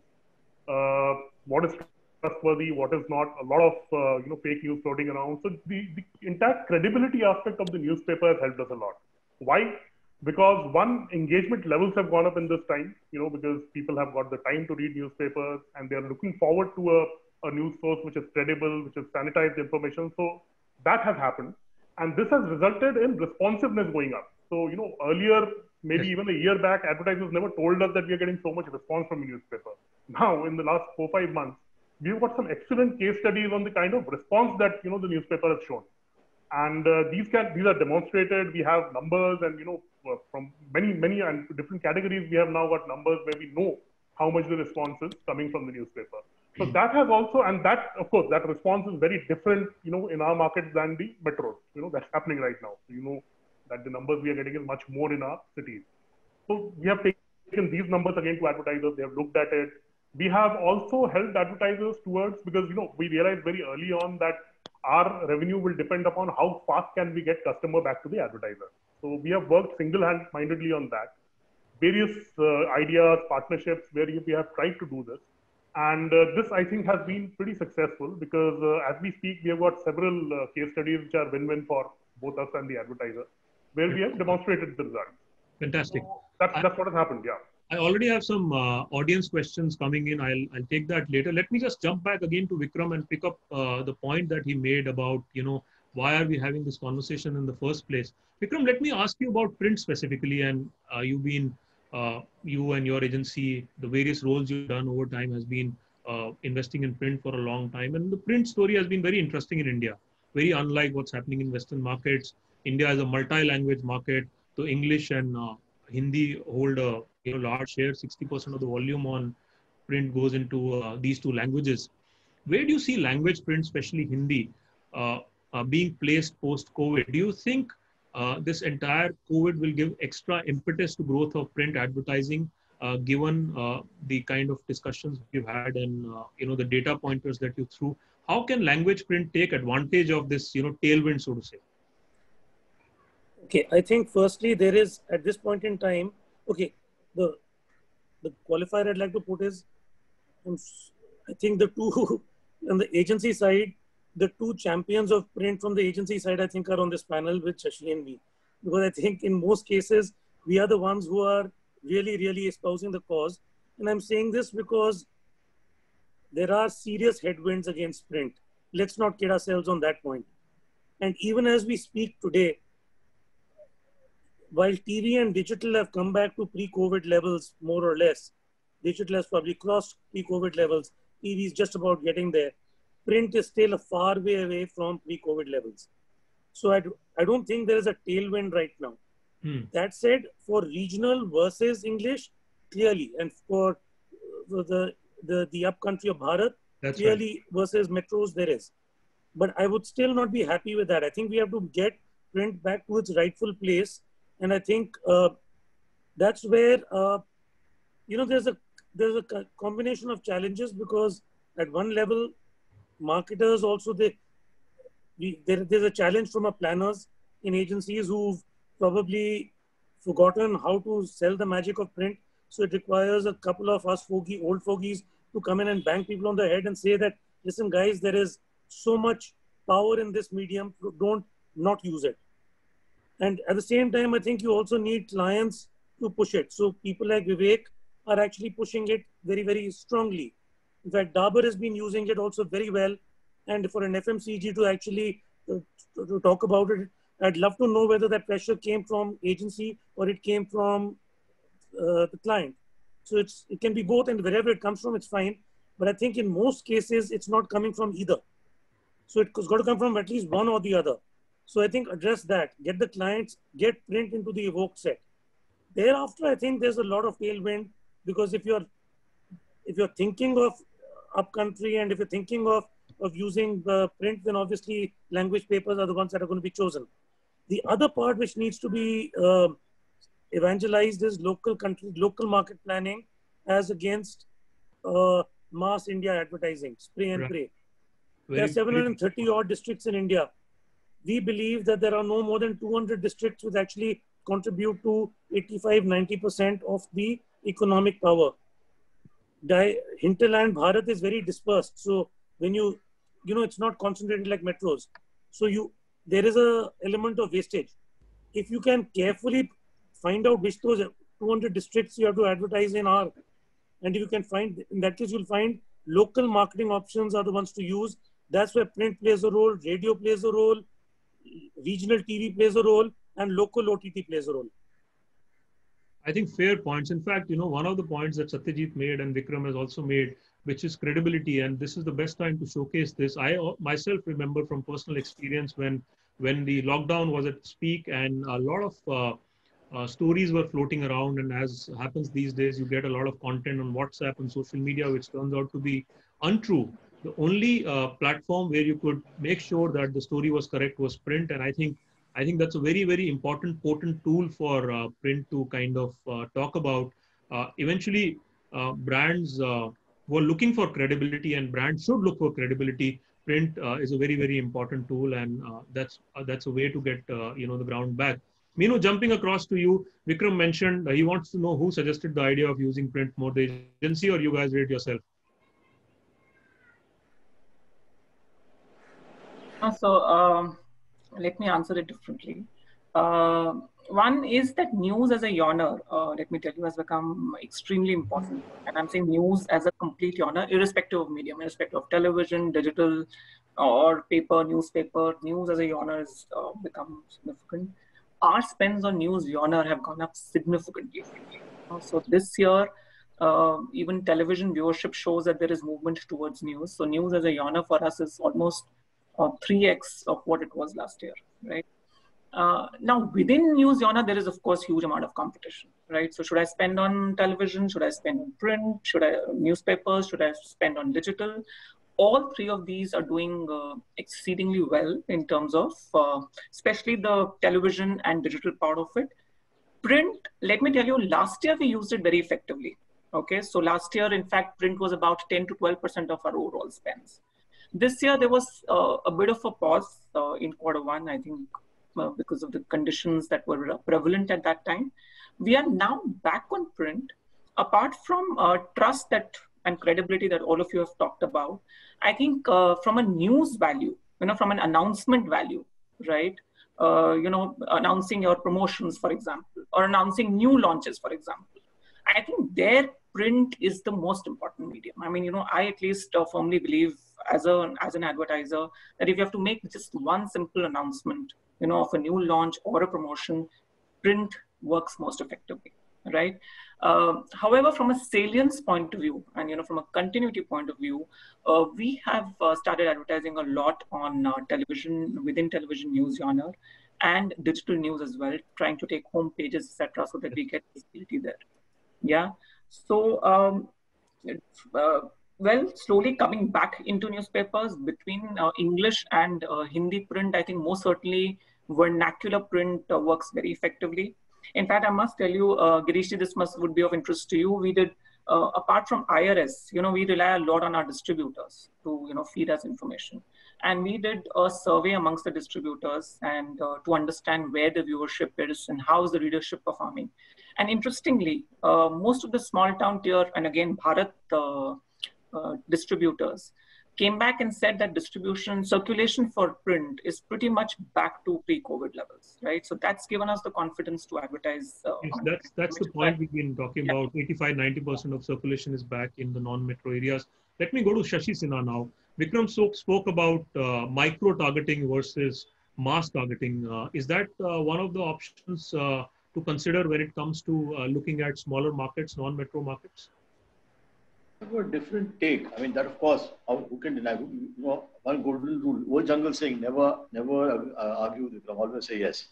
Uh, what is trustworthy, what is not, a lot of, uh, you know, fake news floating around. So the, the entire credibility aspect of the newspaper has helped us a lot. Why? Because one, engagement levels have gone up in this time, you know, because people have got the time to read newspapers and they're looking forward to a a news source which is credible, which is sanitized information. So that has happened. And this has resulted in responsiveness going up. So, you know, earlier, maybe yes. even a year back, advertisers never told us that we are getting so much response from a newspaper. Now, in the last four, five months, we've got some excellent case studies on the kind of response that, you know, the newspaper has shown. And uh, these can, these are demonstrated. We have numbers and, you know, from many, many and different categories, we have now got numbers where we know how much the response is coming from the newspaper. So that has also, and that, of course, that response is very different, you know, in our markets than the metros. You know, that's happening right now. So, you know, that the numbers we are getting is much more in our cities. So we have taken these numbers again to advertisers. They have looked at it. We have also helped advertisers towards, because, you know, we realized very early on that our revenue will depend upon how fast can we get customer back to the advertiser. So we have worked single-handedly on that. Various uh, ideas, partnerships where we have tried to do this. And uh, this, I think, has been pretty successful because uh, as we speak, we have got several uh, case studies which are win-win for both us and the advertiser, where we have demonstrated the results.
Fantastic.
So that's, I, that's what has happened, yeah.
I already have some uh, audience questions coming in. I'll, I'll take that later. Let me just jump back again to Vikram and pick up uh, the point that he made about, you know, why are we having this conversation in the first place? Vikram, let me ask you about print specifically, and uh, you've been Uh, you and your agency, the various roles you've done over time has been uh, investing in print for a long time. And the print story has been very interesting in India, very unlike what's happening in Western markets. India is a multi-language market. So English and uh, Hindi hold a you know, large share. sixty percent of the volume on print goes into uh, these two languages. Where do you see language print, especially Hindi, uh, uh, being placed post-COVID? Do you think Uh, this entire COVID will give extra impetus to growth of print advertising, uh, given uh, the kind of discussions we've had and uh, you know the data pointers that you threw? How can language print take advantage of this you know tailwind, so to say?
Okay, I think firstly there is at this point in time. Okay, the the qualifier I'd like to put is, I think the two on the agency side. The two champions of print from the agency side, I think, are on this panel with Shashi and me. Because I think in most cases, we are the ones who are really, really espousing the cause. And I'm saying this because there are serious headwinds against print. Let's not kid ourselves on that point. And even as we speak today, while T V and digital have come back to pre-COVID levels, more or less, digital has probably crossed pre-COVID levels, T V is just about getting there. Print is still a far way away from pre-COVID levels. So I, do, I don't think there is a tailwind right now.
Hmm.
That said, for regional versus English, clearly, and for the the, the upcountry of Bharat,
That's
clearly right. Versus metros, there is. But I would still not be happy with that. I think we have to get print back to its rightful place. And I think uh, that's where, uh, you know, there's a, there's a combination of challenges, because at one level, marketers also, they, we, there, there's a challenge from our planners in agencies who've probably forgotten how to sell the magic of print. So it requires a couple of us fogey, old fogies to come in and bang people on the head and say that, listen guys, there is so much power in this medium, don't not use it. And at the same time, I think you also need clients to push it. So people like Vivek are actually pushing it very, very strongly. In fact, Dabur has been using it also very well. And for an F M C G to actually uh, to, to talk about it, I'd love to know whether that pressure came from agency or it came from uh, the client. So it's, it can be both, and wherever it comes from, it's fine. But I think in most cases, it's not coming from either. So it's got to come from at least one or the other. So I think address that, get the clients, get print into the evoked set. Thereafter, I think there's a lot of tailwind, because if you're, if you're thinking of upcountry and if you're thinking of, of using the print, then obviously language papers are the ones that are going to be chosen. The other part which needs to be uh, evangelized is local country, local market planning as against uh, mass India advertising, spray and
Right.
pray.
Very,
there are seven hundred thirty
very...
odd districts in India. We believe that there are no more than two hundred districts which actually contribute to eighty-five to ninety percent of the economic power. Di hinterland Bharat is very dispersed. So when you, you know, it's not concentrated like metros. So you, there is a element of wastage. If you can carefully find out which those two hundred districts you have to advertise in are, and if you can find, in that case, you'll find local marketing options are the ones to use. That's where print plays a role, radio plays a role, regional T V plays a role, and local O T T plays a role.
I think fair points. In fact, you know, one of the points that Satyajit made and Vikram has also made, which is credibility. And this is the best time to showcase this. I myself remember from personal experience when, when the lockdown was at its peak and a lot of uh, uh, stories were floating around. And as happens these days, you get a lot of content on WhatsApp and social media, which turns out to be untrue. The only uh, platform where you could make sure that the story was correct was print. And I think I think that's a very, very important, potent tool for uh, print to kind of uh, talk about. Uh, eventually, uh, brands uh, who are looking for credibility, and brands should look for credibility. Print uh, is a very, very important tool, and uh, that's uh, that's a way to get uh, you know the ground back. Meenu, jumping across to you, Vikram mentioned uh, he wants to know who suggested the idea of using print more, the agency or you guys did it yourself?
Uh, so. Um... Let me answer it differently. Uh, one is that news as a genre, uh, let me tell you, has become extremely important. And I'm saying news as a complete genre, irrespective of medium, irrespective of television, digital, or paper, newspaper. News as a genre has uh, become significant. Our spends on news genre have gone up significantly. Uh, so this year, uh, even television viewership shows that there is movement towards news. So news as a genre for us is almost or three X of what it was last year, right? Uh, now, within news genre, there is, of course, huge amount of competition, right? So should I spend on television? Should I spend on print? Should I newspapers? Should I spend on digital? All three of these are doing uh, exceedingly well in terms of, uh, especially the television and digital part of it. Print, let me tell you, last year we used it very effectively, okay? So last year, in fact, print was about ten to twelve percent of our overall spends. This year, there was uh, a bit of a pause uh, in quarter one, I think, uh, because of the conditions that were prevalent at that time. We are now back on print. Apart from uh, trust that and credibility that all of you have talked about, I think uh, from a news value, you know, from an announcement value, right? Uh, you know, announcing your promotions, for example, or announcing new launches, for example. I think their print is the most important medium. I mean, you know, I at least uh, firmly believe as a as an advertiser that if you have to make just one simple announcement, you know, of a new launch or a promotion, print works most effectively. right? Uh, however, from a salience point of view, and you know, from a continuity point of view, uh, we have uh, started advertising a lot on uh, television, within television news genre, and digital news as well, trying to take home pages, et cetera, so that we get visibility there. Yeah. So, um, uh, well, slowly coming back into newspapers between uh, English and uh, Hindi print, I think most certainly vernacular print uh, works very effectively. In fact, I must tell you, uh, Girishji, this must would be of interest to you. We did, uh, apart from I R S, you know, we rely a lot on our distributors to, you know, feed us information. And we did a survey amongst the distributors and uh, to understand where the viewership is and how is the readership performing. And interestingly, uh, most of the small town tier, and again, Bharat uh, uh, distributors, came back and said that distribution circulation for print is pretty much back to pre-COVID levels, right? So that's given us the confidence to advertise. Uh,
yes, that's that's the point we've been talking yeah. about. eighty-five, ninety percent of circulation is back in the non-metro areas. Let me go to Shashi Sinha now. Vikram Sok spoke about uh, micro-targeting versus mass targeting. Uh, is that uh, one of the options uh, to consider when it comes to uh, looking at smaller markets, non-metro markets?
A different take. I mean, that of course, who can deny? You know, one golden rule, old jungle saying, never, never uh, argue with Vikram, always say yes.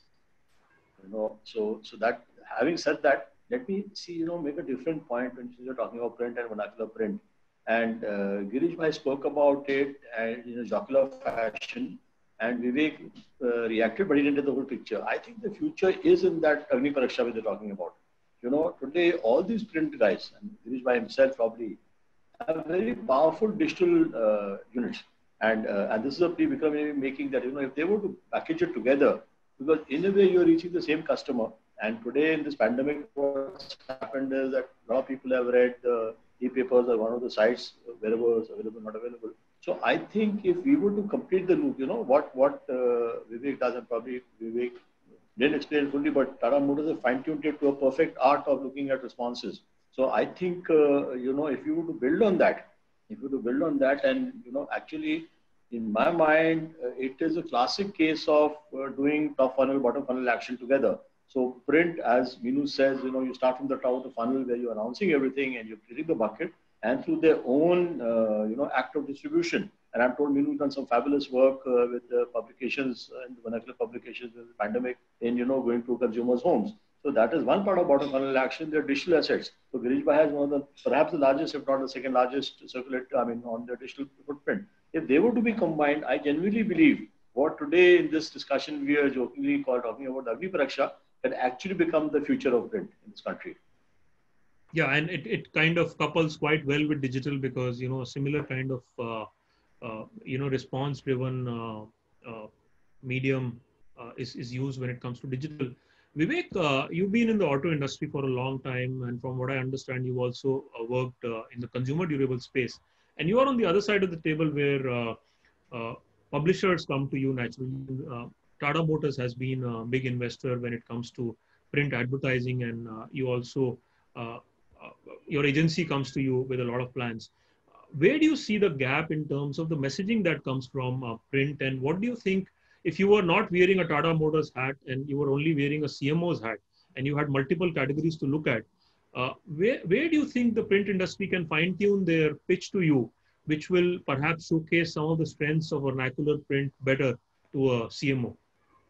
You know, so so that having said that, let me see, you know, make a different point when you're talking about print and vernacular print. And uh, Girish Bhai spoke about it and in a jocular fashion, and Vivek uh, reacted, but he didn't get the whole picture. I think the future is in that Agni Pariksha which they're talking about. You know, today all these print guys, and Girish Bhai himself probably, have very powerful digital uh, units. And uh, and this is a plea Vikram making that, you know, if they were to package it together, because in a way you're reaching the same customer. And today in this pandemic, what's happened is that a lot of people have read the e-papers or one of the sites, wherever it's available, not available. So I think if we were to complete the loop, you know, what, what uh, Vivek does, and probably Vivek didn't explain fully, but Tata Motors have fine-tuned it to a perfect art of looking at responses. So I think, uh, you know, if you were to build on that, if you were to build on that and, you know, actually, in my mind, uh, it is a classic case of uh, doing top funnel, bottom funnel action together. So print, as Minu says, you know, you start from the top of the funnel where you're announcing everything and you're clearing the bucket, and through their own, uh, you know, act of distribution. And I'm told Minu done some fabulous work uh, with the publications and vernacular publications with the pandemic in, you know, going to consumers' homes. So that is one part of bottom funnel action. Their digital assets. So Girish Bhai has one of the, perhaps the largest, if not the second largest circulate, I mean, on their digital footprint. If they were to be combined, I genuinely believe what today in this discussion we are jokingly called talking about Agni Pariksha can actually become the future of print in this country.
Yeah, and it, it kind of couples quite well with digital because, you know, a similar kind of, uh, uh, you know, response-driven uh, uh, medium uh, is, is used when it comes to digital. Vivek, uh, you've been in the auto industry for a long time, and from what I understand, you also uh, worked uh, in the consumer durable space. And you are on the other side of the table where uh, uh, publishers come to you naturally. Uh, Tata Motors has been a big investor when it comes to print advertising, and uh, you also, uh, uh, your agency comes to you with a lot of plans. Where do you see the gap in terms of the messaging that comes from uh, print, and what do you think? If you were not wearing a Tata Motors hat and you were only wearing a C M O's hat and you had multiple categories to look at, uh, where, where do you think the print industry can fine tune their pitch to you, which will perhaps showcase some of the strengths of vernacular print better to a C M O?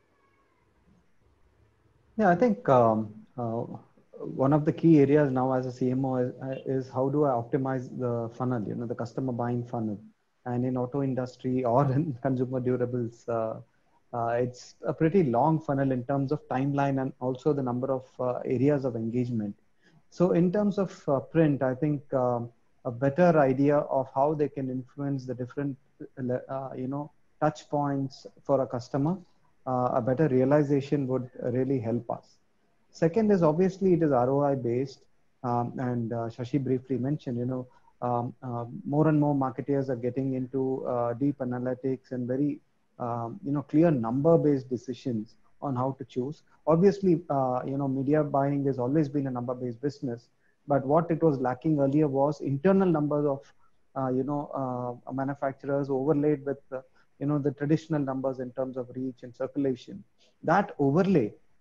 Yeah, I think um, uh, one of the key areas now as a C M O is, is how do I optimize the funnel, you know, the customer buying funnel. And in auto industry or in consumer durables, uh, Uh, it's a pretty long funnel in terms of timeline and also the number of uh, areas of engagement. So in terms of uh, print, I think um, a better idea of how they can influence the different, uh, you know, touch points for a customer, uh, a better realization would really help us. Second is obviously it is R O I based, um, and uh, Shashi briefly mentioned, you know, um, uh, more and more marketeers are getting into uh, deep analytics and very Um, you know, clear number-based decisions on how to choose. Obviously, uh, you know, media buying has always been a number-based business, but what it was lacking earlier was internal numbers of, uh, you know, uh, manufacturers overlaid with, uh, you know, the traditional numbers in terms of reach and circulation. That overlay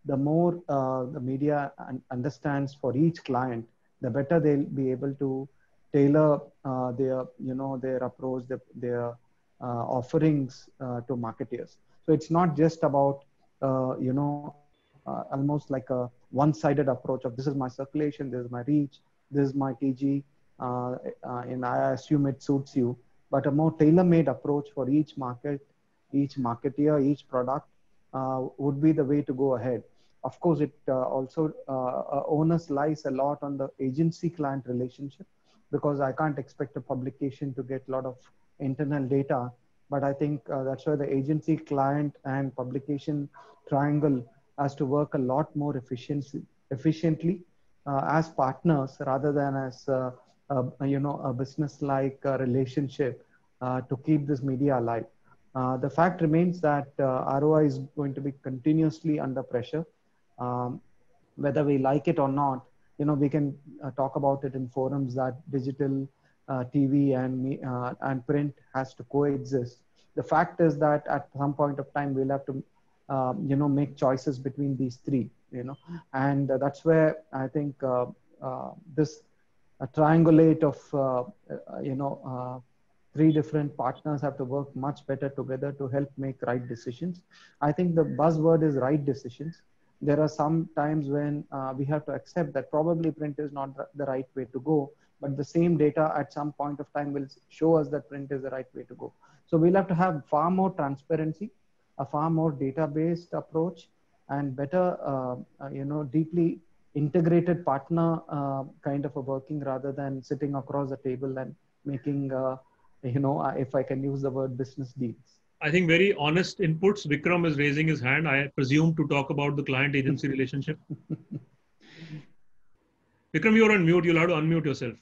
the more uh, the media un understands for each client, the better they'll be able to tailor uh, their, you know, their approach, their, their uh, offerings uh, to marketeers. So it's not just about, uh, you know, uh, almost like a one-sided approach of this is my circulation, this is my reach, this is my T G, uh, uh, and I assume it suits you, but a more tailor-made approach for each market, each marketeer, each product uh, would be the way to go ahead. Of course, it uh, also uh, onus lies a lot on the agency-client relationship, because I can't expect a publication to get a lot of internal data, but I think uh, that's where the agency, client, and publication triangle has to work a lot more efficiency, efficiently uh, as partners rather than as uh, a, you know, a business-like uh, relationship uh, to keep this media alive. Uh, the fact remains that uh, R O I is going to be continuously under pressure, um, whether we like it or not. You know, we can uh, talk about it in forums that digital uh, T V and me, uh, and print has to coexist. The fact is that at some point of time we'll have to, uh, you know, make choices between these three. You know, and uh, that's where I think uh, uh, this uh, triangulate of uh, uh, you know. Uh, three different partners have to work much better together to help make right decisions. I think the buzzword is right decisions. There are some times when uh, we have to accept that probably print is not the right way to go, but the same data at some point of time will show us that print is the right way to go. So we'll have to have far more transparency, a far more data-based approach, and better, uh, uh, you know, deeply integrated partner uh, kind of a working rather than sitting across the table and making uh, you know, if I can use the word, business deals.
I think very honest inputs. Vikram is raising his hand, I presume, to talk about the client-agency relationship. Vikram, you're on mute. You'll have to unmute yourself.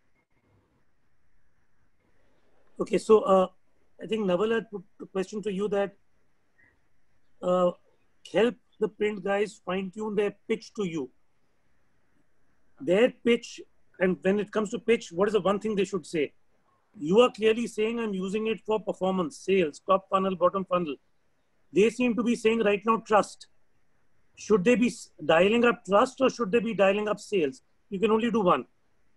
Okay, so uh, I think Naval had put a question to you that uh, help the print guys fine-tune their pitch to you. Their pitch, and when it comes to pitch, what is the one thing they should say? You are clearly saying I'm using it for performance, sales, top funnel, bottom funnel. They seem to be saying right now, trust. Should they be dialing up trust or should they be dialing up sales? You can only do one.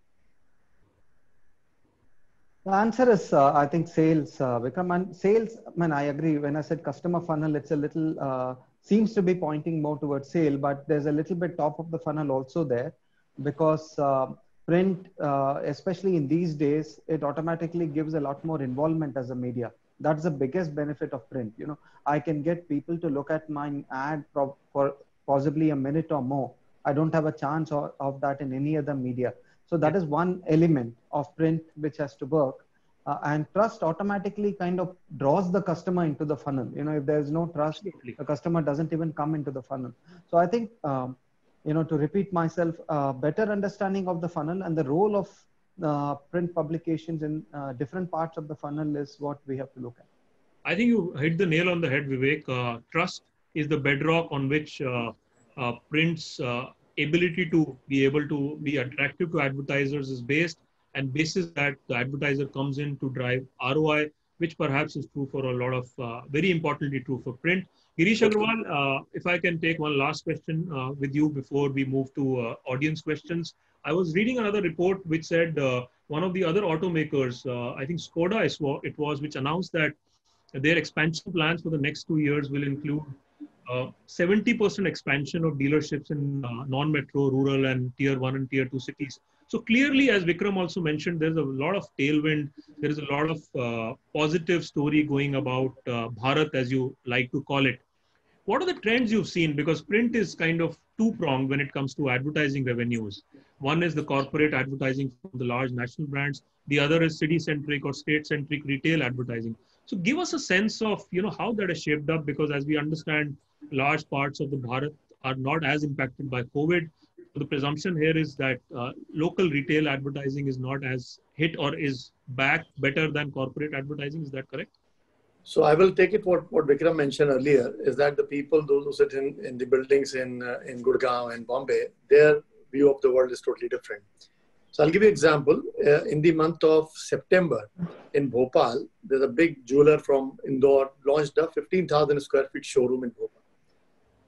The answer is, uh, I think, sales, uh, Vikram. And sales, I mean, I agree. When I said customer funnel, it's a little, uh, seems to be pointing more towards sale, but there's a little bit top of the funnel also there, because uh, print, uh, especially in these days, it automatically gives a lot more involvement as a media. That's the biggest benefit of print. You know, I can get people to look at my ad for possibly a minute or more. I don't have a chance of, of that in any other media. So that is one element of print which has to work. Uh, and trust automatically kind of draws the customer into the funnel. You know, if there's no trust, Absolutely. the customer doesn't even come into the funnel. So I think, um, you know, to repeat myself, uh, better understanding of the funnel and the role of uh, print publications in uh, different parts of the funnel is what we have to look at.
I think you hit the nail on the head, Vivek. Uh, trust is the bedrock on which uh, uh, print's uh, ability to be able to be attractive to advertisers is based, and basis that the advertiser comes in to drive R O I, which perhaps is true for a lot of, uh, very importantly true for print. Girish Agrawal, uh, if I can take one last question uh, with you before we move to uh, audience questions. I was reading another report which said uh, one of the other automakers, uh, I think Skoda it was, which announced that their expansion plans for the next two years will include uh, seventy percent expansion of dealerships in uh, non-metro, rural and tier one and tier two cities. So clearly, as Vikram also mentioned, there's a lot of tailwind. There is a lot of uh, positive story going about uh, Bharat, as you like to call it. What are the trends you've seen? Because print is kind of two-pronged when it comes to advertising revenues. One is the corporate advertising from the large national brands. The other is city-centric or state-centric retail advertising. So give us a sense of, you know, how that is shaped up, because as we understand, large parts of the Bharat are not as impacted by COVID. So the presumption here is that uh, local retail advertising is not as hit or is back better than corporate advertising. Is that correct?
So I will take it what, what Vikram mentioned earlier is that the people, those who sit in, in the buildings in, uh, in Gurgaon and Bombay, their view of the world is totally different. So I'll give you an example. Uh, in the month of September in Bhopal, there's a big jeweler from Indore launched a fifteen thousand square feet showroom in Bhopal.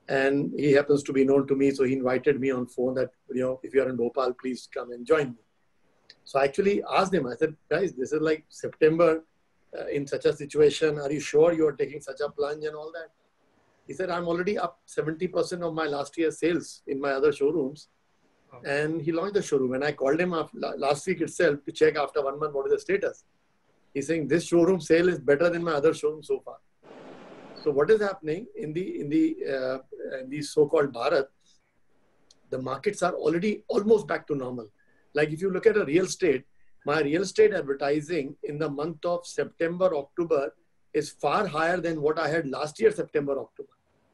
And he happens to be known to me, so he invited me on phone that, you know, if you're in Bhopal, please come and join me. So I actually asked him, I said, guys, this is like September uh, in such a situation. Are you sure you're taking such a plunge and all that? He said, I'm already up seventy percent of my last year's sales in my other showrooms. Oh. And he launched the showroom. And I called him after, last week itself to check after one month what is the status. He's saying this showroom sale is better than my other showroom so far. So what is happening in the in the uh, in the so-called Bharat? The markets are already almost back to normal. Like if you look at a real estate, my real estate advertising in the month of September, October is far higher than what I had last year, September, October.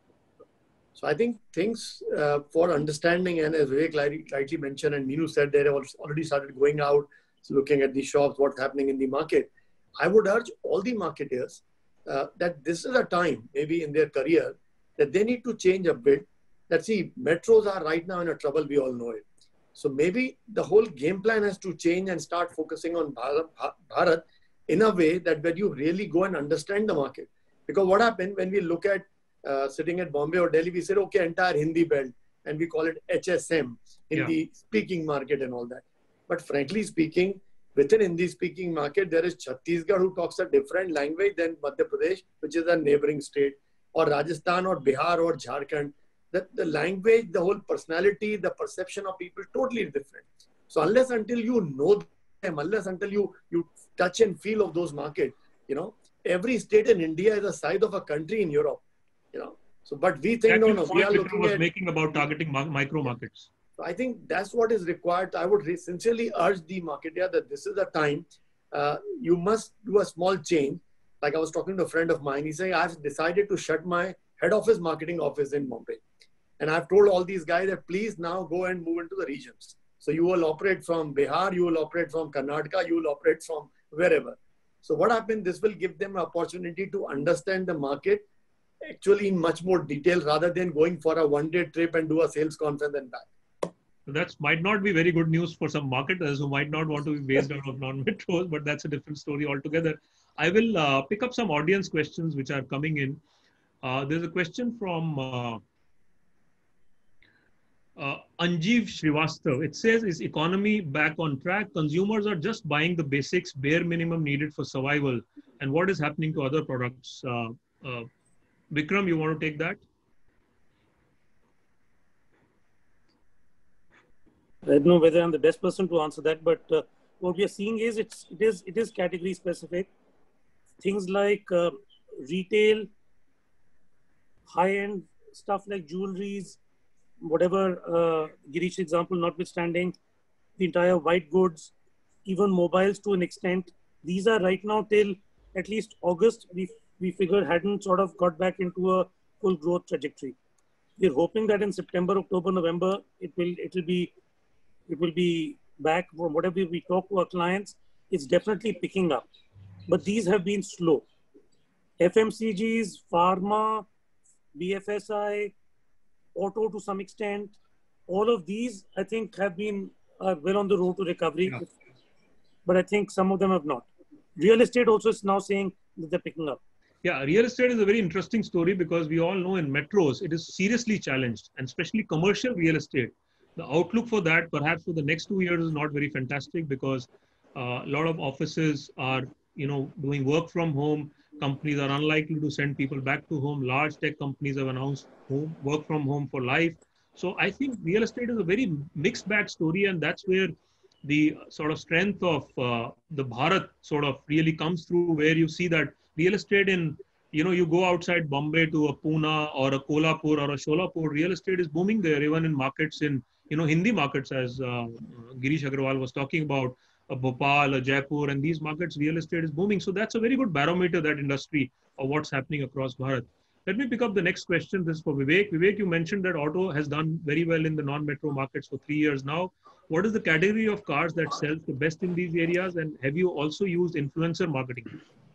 So I think things uh, for understanding, and as Vivek rightly mentioned, and Meenu said, they have already started going out, looking at the shops, what's happening in the market. I would urge all the marketers Uh, that this is a time, maybe in their career, that they need to change a bit. That see, metros are right now in a trouble, we all know it. So maybe the whole game plan has to change and start focusing on Bharat, Bharat in a way that when you really go and understand the market. Because what happened when we look at uh, sitting at Bombay or Delhi, we said, okay, entire Hindi belt, and we call it H S M, Hindi yeah. speaking market and all that. But frankly speaking, within Hindi speaking market, there is Chhattisgarh who talks a different language than Madhya Pradesh, which is a neighboring state, or Rajasthan or Bihar or Jharkhand. That the language, the whole personality, the perception of people totally different. So unless until you know them, unless until you, you touch and feel of those markets, you know, every state in India is the size of a country in Europe, you know. So, but we think,
exactly
no, no, we are looking
was
at
making about targeting micro markets.
So I think that's what is required. I would sincerely urge the marketer that this is the time. Uh, you must do a small change. Like I was talking to a friend of mine. He said, I've decided to shut my head office marketing office in Mumbai. And I've told all these guys that please now go and move into the regions. So you will operate from Bihar, you will operate from Karnataka, you will operate from wherever. So what happened, this will give them an opportunity to understand the market actually in much more detail rather than going for a one-day trip and do a sales conference and back.
That might not be very good news for some marketers who might not want to be based out of non-metros, but that's a different story altogether. I will uh, pick up some audience questions which are coming in. Uh, there's a question from uh, uh, Anjeev Srivastav. It says, is economy back on track? Consumers are just buying the basics, bare minimum needed for survival. And what is happening to other products? Uh, uh, Vikram, you want to take that?
I don't know whether I'm the best person to answer that, but uh, what we are seeing is it's it is it is category specific. Things like uh, retail, high-end stuff like jewelries, whatever uh, Girish example notwithstanding, the entire white goods, even mobiles to an extent. These are right now till at least August. We we figure hadn't sort of got back into a full growth trajectory. We're hoping that in September, October, November, it will it will be It will be back. From whatever we talk to our clients, it's definitely picking up. But these have been slow. F M C Gs, pharma, B F S I, auto to some extent, all of these, I think, have been uh, well on the road to recovery. Yeah. But I think some of them have not. Real estate also is now saying that they're picking up.
Yeah, real estate is a very interesting story because we all know in metros, it is seriously challenged, and especially commercial real estate. The outlook for that, perhaps for the next two years, is not very fantastic because uh, a lot of offices are, you know, doing work from home. Companies are unlikely to send people back to home. Large tech companies have announced home, work from home for life. So I think real estate is a very mixed bag story, and that's where the sort of strength of uh, the Bharat sort of really comes through, where you see that real estate in, you know, you go outside Bombay to a Pune or a Kolhapur or a Sholapur, real estate is booming there, even in markets in, you know, Hindi markets, as uh, Girish Agrawal was talking about, a Bhopal, a Jaipur, and these markets, real estate is booming. So that's a very good barometer, that industry, of what's happening across Bharat. Let me pick up the next question. This is for Vivek. Vivek, you mentioned that auto has done very well in the non-metro markets for three years now. What is the category of cars that sells the best in these areas? And have you also used influencer marketing?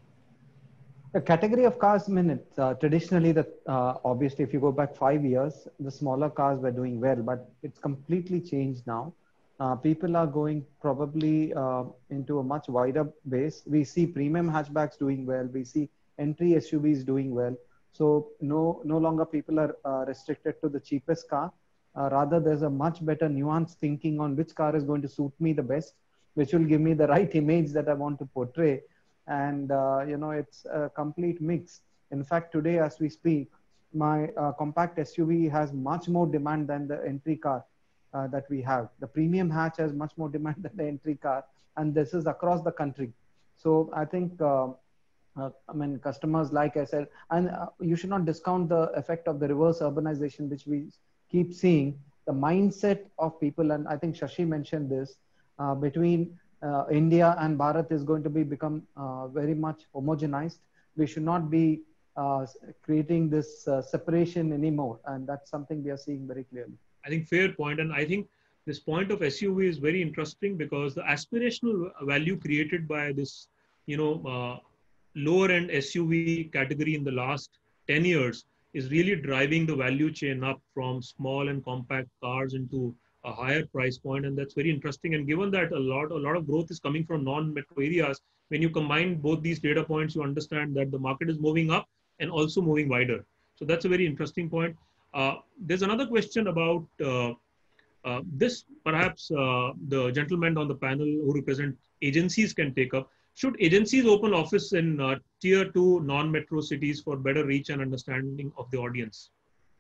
The category of cars, I mean, it's, uh, traditionally, the, uh, obviously, if you go back five years, the smaller cars were doing well, but it's completely changed now. Uh, people are going probably uh, into a much wider base. We see premium hatchbacks doing well. We see entry S U Vs doing well. So no, no longer people are uh, restricted to the cheapest car. Uh, rather, there's a much better nuanced thinking on which car is going to suit me the best, which will give me the right image that I want to portray. And, uh, you know, it's a complete mix. In fact, today, as we speak, my uh, compact S U V has much more demand than the entry car uh, that we have. The premium hatch has much more demand than the entry car. And this is across the country. So I think, uh, uh, I mean, customers, like I said, and uh, you should not discount the effect of the reverse urbanization, which we keep seeing. The mindset of people, and I think Shashi mentioned this, uh, between uh, India and Bharat is going to be become uh, very much homogenized. We should not be uh, creating this uh, separation anymore. And that's something we are seeing very clearly.
I think fair point. And I think this point of S U V is very interesting because the aspirational value created by this, you know, uh, lower end S U V category in the last ten years is really driving the value chain up from small and compact cars into a higher price point. And that's very interesting. And given that a lot, a lot of growth is coming from non-metro areas, when you combine both these data points, you understand that the market is moving up and also moving wider. So that's a very interesting point. Uh, there's another question about uh, uh, this, perhaps uh, the gentleman on the panel who represent agencies can take up. Should agencies open office in uh, tier two non-metro cities for better reach and understanding of the audience?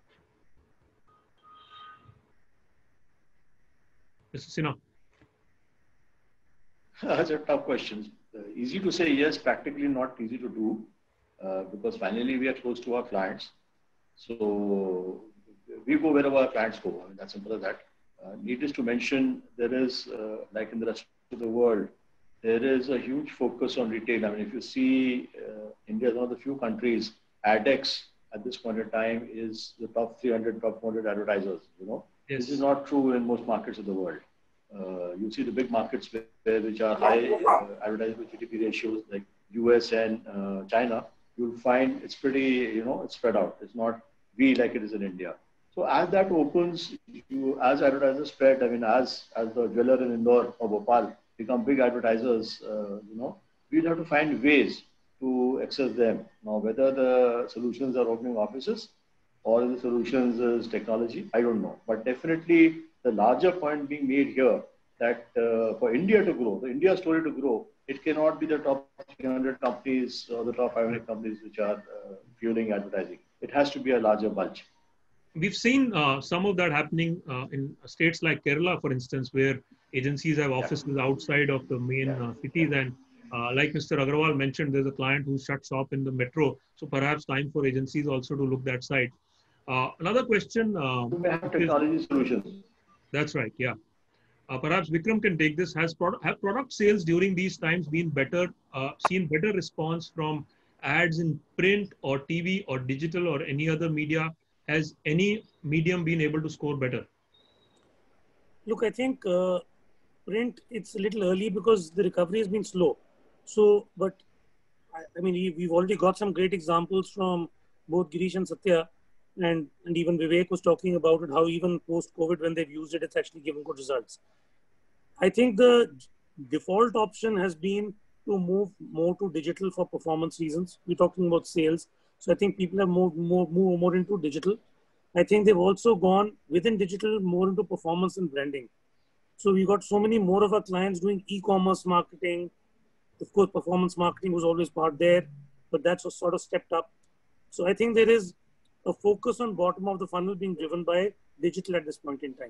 Mister Sinha.
That's a tough question. Uh, easy to say yes, practically not easy to do uh, because finally we are close to our clients. So we go wherever our clients go. I mean, that's simple as that. Uh, needless to mention, there is, uh, like in the rest of the world, there is a huge focus on retail. I mean, if you see, uh, India is one of the few countries, AdX at this point in time is the top three hundred, top four hundred advertisers, you know. Yes. This is not true in most markets of the world. Uh, you see the big markets where, which are high uh, advertising to G D P ratios like U S and uh, China, you'll find it's pretty, you know, it's spread out. It's not V like it is in India. So as that opens, you, as advertisers spread, I mean, as, as the jeweler in Indore or Bhopal become big advertisers, uh, you know, we'll have to find ways to access them. Now, whether the solutions are opening offices or the solutions is technology, I don't know. But definitely the larger point being made here that uh, for India to grow, the India story to grow, it cannot be the top three hundred companies or the top five hundred companies which are uh, fueling advertising. It has to be a larger bunch.
We've seen uh, some of that happening uh, in states like Kerala, for instance, where agencies have offices yeah. outside of the main uh, cities. And uh, like Mister Agarwal mentioned, there's a client who shut shop in the metro. So perhaps time for agencies also to look that side. Uh, another question. Uh,
you may have technology is, solutions.
That's right. Yeah. Uh, perhaps Vikram can take this. Has product, have product sales during these times been better, uh, seen better response from ads in print or T V or digital or any other media? Has any medium been able to score better?
Look, I think uh, print, it's a little early because the recovery has been slow. So, but I, I mean, we've already got some great examples from both Girish and Satya, and, and even Vivek was talking about it, how even post-COVID, when they've used it, it's actually given good results. I think the default option has been to move more to digital for performance reasons. We're talking about sales. So I think people have moved more, more, more into digital. I think they've also gone within digital more into performance and branding. So we got so many more of our clients doing e-commerce marketing. Of course, performance marketing was always part there, but that's sort of stepped up. So I think there is a focus on bottom of the funnel being driven by digital at this point in time.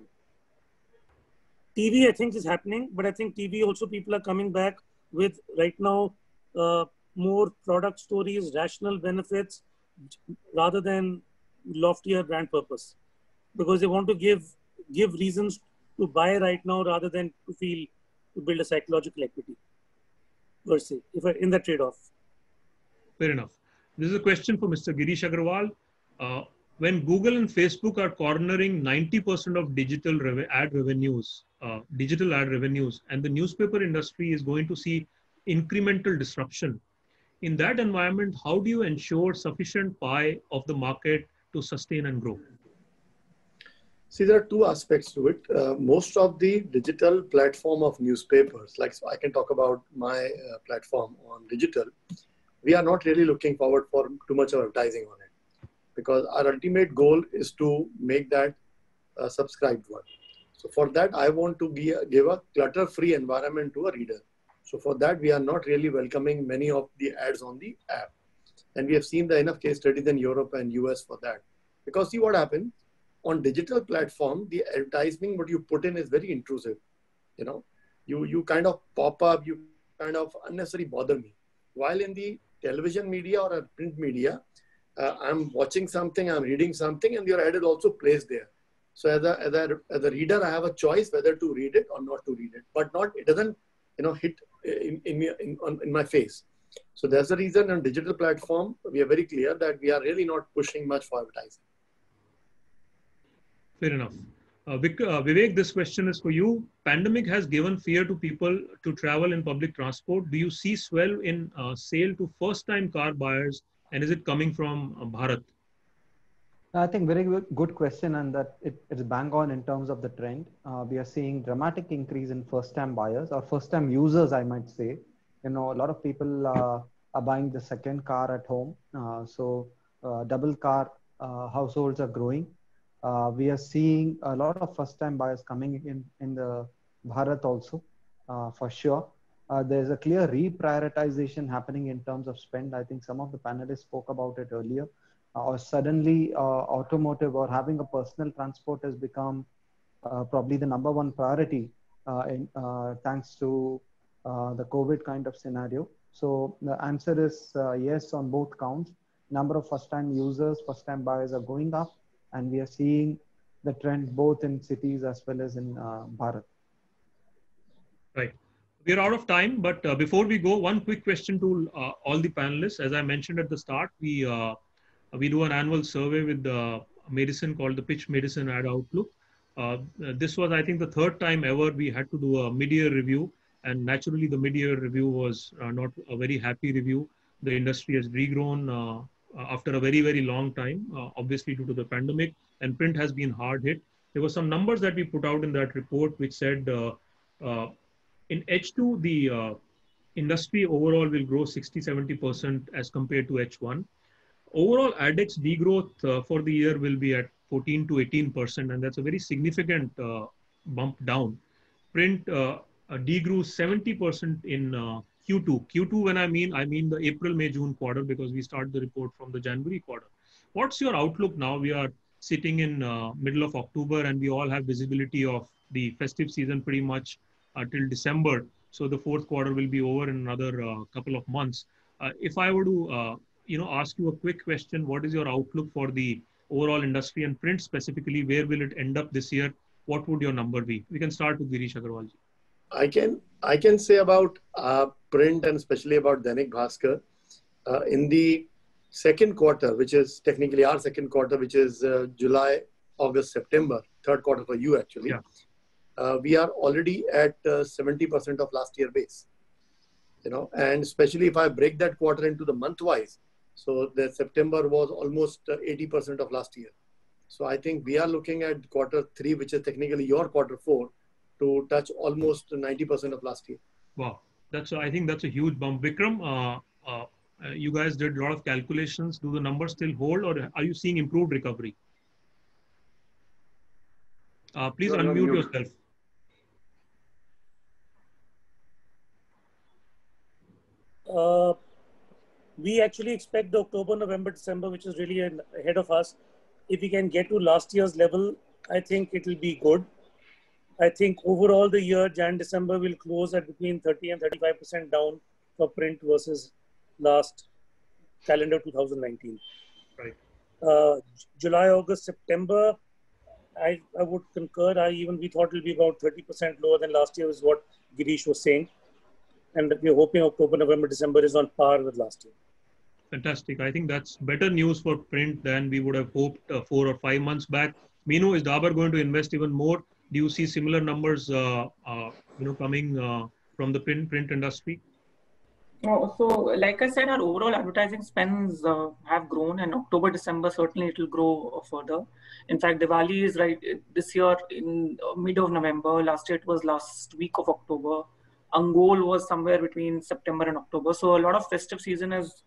T V, I think, is happening, but I think T V also people are coming back with right now uh, more product stories, rational benefits, rather than loftier brand purpose, because they want to give give reasons to buy right now rather than to feel to build a psychological equity per se, if I, in the trade-off.
Fair enough. This is a question for Mister Girish Agarwal. Uh, when Google and Facebook are cornering ninety percent of digital rev ad revenues, uh, digital ad revenues, and the newspaper industry is going to see incremental disruption, in that environment, how do you ensure sufficient pie of the market to sustain and grow?
See, there are two aspects to it. Uh, most of the digital platform of newspapers, like so I can talk about my uh, platform on digital, we are not really looking forward for too much of advertising on it. because our ultimate goal is to make that a subscribed one. So for that, I want to be, give a clutter-free environment to a reader. So for that, we are not really welcoming many of the ads on the app. And we have seen the enough case studies in Europe and U S for that. Because see what happened, on digital platform, the advertising, what you put in is very intrusive. You know, you, you kind of pop up, you kind of unnecessarily bother me. While in the television media or a print media, uh, I'm watching something, I'm reading something, and your ad is also placed there. So as a, as a, as a reader, I have a choice whether to read it or not to read it, but not, it doesn't, you know, hit in, in, in, on, in my face. So that's the reason on digital platform, we are very clear that we are really not pushing much for advertising.
Fair enough. Uh, Vic, uh, Vivek, this question is for you. Pandemic has given fear to people to travel in public transport. Do you see swell in uh, sale to first-time car buyers, and is it coming from uh, Bharat?
I think very good, good question, and that it, it's bang on in terms of the trend. Uh, we are seeing dramatic increase in first-time buyers or first-time users, I might say. You know, a lot of people uh, are buying the second car at home. Uh, so uh, double car uh, households are growing. Uh, we are seeing a lot of first-time buyers coming in in the Bharat also, uh, for sure. Uh, there's a clear reprioritization happening in terms of spend. I think some of the panelists spoke about it earlier. Or suddenly uh, automotive or having a personal transport has become uh, probably the number one priority uh, in, uh, thanks to uh, the COVID kind of scenario. So the answer is uh, yes on both counts. Number of first-time users, first-time buyers are going up, and we are seeing the trend both in cities as well as in uh, Bharat.
Right. We're out of time, but uh, before we go, one quick question to uh, all the panelists. As I mentioned at the start, we uh, we do an annual survey with the medicine called the Pitch Medicine Ad Outlook. Uh, this was, I think, the third time ever we had to do a mid-year review, and naturally the mid-year review was uh, not a very happy review. The industry has regrown uh, after a very, very long time, uh, obviously due to the pandemic, and print has been hard hit. There were some numbers that we put out in that report which said uh, uh, in H two, the uh, industry overall will grow sixty, seventy percent as compared to H one. Overall, ADEX degrowth uh, for the year will be at fourteen to eighteen percent, and that's a very significant uh, bump down. Print uh, uh, degrew seventy percent in uh, Q two. Q two, when I mean, I mean the April, May, June quarter, because we start the report from the January quarter. What's your outlook now? We are sitting in uh, middle of October, and we all have visibility of the festive season pretty much uh, till December. So the fourth quarter will be over in another uh, couple of months. Uh, if I were to uh, you know, ask you a quick question, what is your outlook for the overall industry and print specifically? Where will it end up this year? What would your number be? We can start with Girish Agarwal.
I can, I can say about uh, print and especially about Dainik Bhaskar. Uh, in the second quarter, which is technically our second quarter, which is uh, July, August, September, third quarter for you actually. Yeah. Uh, we are already at uh, seventy percent of last year base. You know, and especially if I break that quarter into the month wise, so the September was almost eighty percent of last year. So I think we are looking at quarter three, which is technically your quarter four, to touch almost ninety percent of last year.
Wow. That's, I think that's a huge bump. Vikram, uh, uh, you guys did a lot of calculations. Do the numbers still hold, or are you seeing improved recovery? Uh, please no, unmute no, yourself.
Uh, we actually expect the October, November, December, which is really ahead of us. If we can get to last year's level, I think it will be good. I think overall the year, Jan, December will close at between thirty and thirty-five percent down for print versus last calendar two thousand nineteen.
Right.
Uh, July, August, September, I, I would concur. I even, we thought it will be about thirty percent lower than last year is what Girish was saying. And we're hoping October, November, December is on par with last year.
Fantastic. I think that's better news for print than we would have hoped uh, four or five months back. Meenu, is Dabur going to invest even more? Do you see similar numbers, uh, uh, you know, coming uh, from the print print industry?
Oh, so, like I said, our overall advertising spends uh, have grown, and October, December certainly it will grow further. In fact, Diwali is right this year in mid of November. Last year it was last week of October. Angol was somewhere between September and October. So a lot of festive season is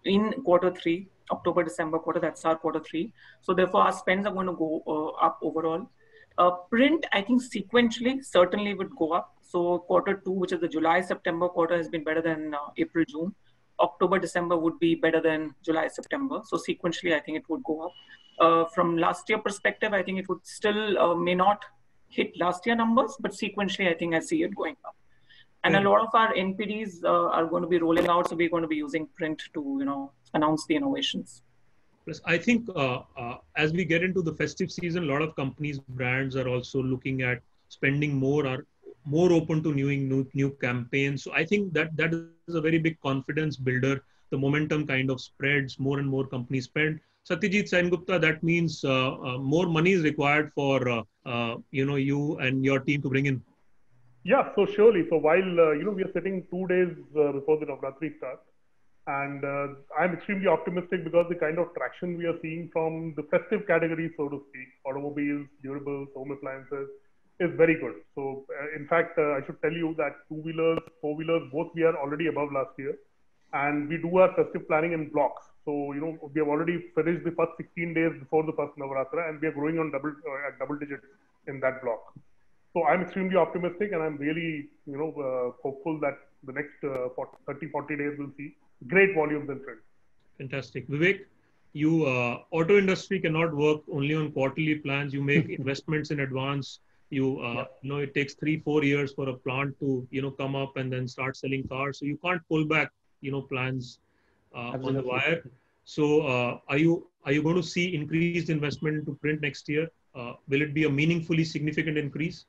in quarter three, October, December quarter, that's our quarter three. So therefore our spends are going to go uh, up overall. Uh, print, I think sequentially, certainly would go up. So quarter two, which is the July, September quarter, has been better than uh, April, June. October, December would be better than July, September. So sequentially, I think it would go up. Uh, from last year perspective, I think it would still uh, may not hit last year numbers, but sequentially, I think I see it going up. And yeah. a lot of our N P Ds uh, are going to be rolling out, so we're going to be using print to, you know, announce the innovations.
Plus, I think uh, uh, as we get into the festive season, a lot of companies, brands are also looking at spending more, are more open to new, new, new campaigns. So I think that that is a very big confidence builder. The momentum kind of spreads, more and more companies spend. Satyajit Sengupta, that means uh, uh, more money is required for uh, uh, you know, you and your team to bring in.
Yeah, so surely. So while uh, you know, we are sitting two days uh, before the Navratri starts, and uh, I'm extremely optimistic because the kind of traction we are seeing from the festive categories, so to speak, automobiles, durables, home appliances, is very good. So uh, in fact, uh, I should tell you that two-wheelers, four-wheelers, both we are already above last year, and we do our festive planning in blocks. So you know, we have already finished the first sixteen days before the first Navratra, and we are growing on double uh, at double digits in that block. So I'm extremely optimistic, and I'm really, you know, uh, hopeful that the next uh, thirty, forty days will see great volumes in print.
Fantastic. Vivek, you uh, auto industry cannot work only on quarterly plans. You make investments in advance. You, uh, yeah. you know, it takes three, four years for a plant to, you know, come up and then start selling cars. So you can't pull back, you know, plans uh, on the wire. So uh, are you are you going to see increased investment into print next year? Uh, will it be a meaningfully significant increase?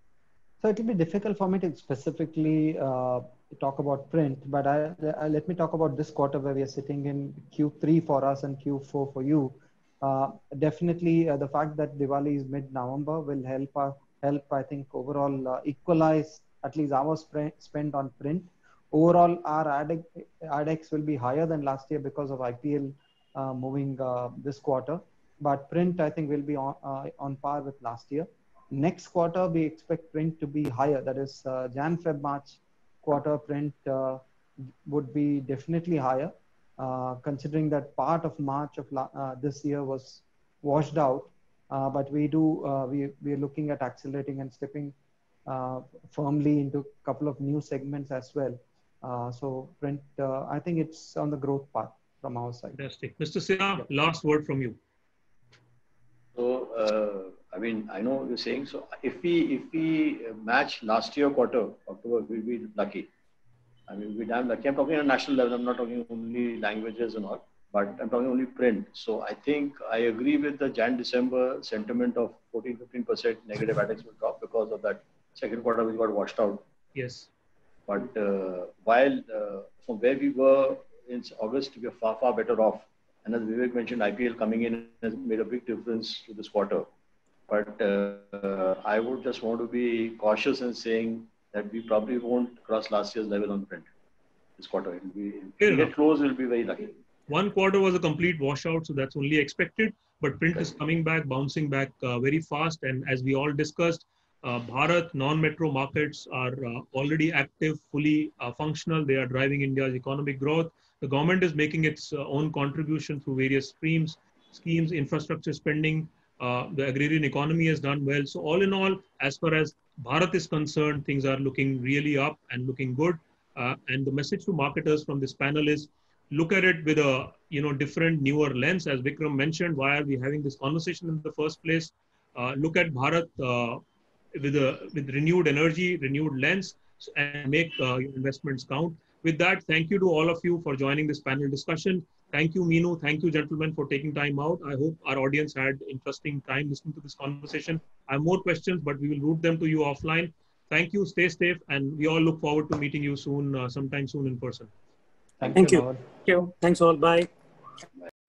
So it will be difficult for me to specifically uh, talk about print, but I, I, let me talk about this quarter where we are sitting in Q three for us and Q four for you. Uh, definitely uh, the fact that Diwali is mid-November will help, uh, help I think, overall uh, equalize at least our sp spend on print. Overall, our ad, ADEX will be higher than last year because of I P L uh, moving uh, this quarter, but print I think will be on, uh, on par with last year. Next quarter, we expect print to be higher. That is uh, Jan, Feb, March quarter print uh, would be definitely higher, uh, considering that part of March of uh, this year was washed out. Uh, but we do, uh, we, we are looking at accelerating and stepping uh, firmly into a couple of new segments as well. Uh, so print, uh, I think it's on the growth path from our side.
Fantastic. Mister Sinha, yeah. Last word from you.
So, uh, I mean, I know what you're saying. So if we if we match last year quarter, October, we'll be lucky. I mean, we'll be damn lucky. I'm talking on a national level. I'm not talking only languages and all, but I'm talking only print. So I think I agree with the Jan December sentiment of fourteen, fifteen percent negative ADEX will drop because of that second quarter which got washed out.
Yes.
But uh, while uh, from where we were in August, we are far, far better off. And as Vivek mentioned, I P L coming in has made a big difference to this quarter. But uh, I would just want to be cautious in saying that we probably won't cross last year's level on print this quarter. It will be, if we get close, we'll be very lucky.
One quarter was a complete washout, so that's only expected. But print is coming back, bouncing back uh, very fast. And as we all discussed, uh, Bharat non-metro markets are uh, already active, fully uh, functional. They are driving India's economic growth. The government is making its uh, own contribution through various streams, schemes, infrastructure spending. Uh, the agrarian economy has done well. So all in all, as far as Bharat is concerned, things are looking really up and looking good. Uh, and the message to marketers from this panel is, look at it with a you know different, newer lens. As Vikram mentioned, why are we having this conversation in the first place? Uh, look at Bharat uh, with a with renewed energy, renewed lens, and make uh, your investments count. With that, thank you to all of you for joining this panel discussion. Thank you, Meenu. Thank you, gentlemen, for taking time out. I hope our audience had interesting time listening to this conversation. I have more questions, but we will route them to you offline. Thank you. Stay safe, and we all look forward to meeting you soon, uh, sometime soon in person.
Thank, Thank you. you. Thank you. Thanks all. Bye.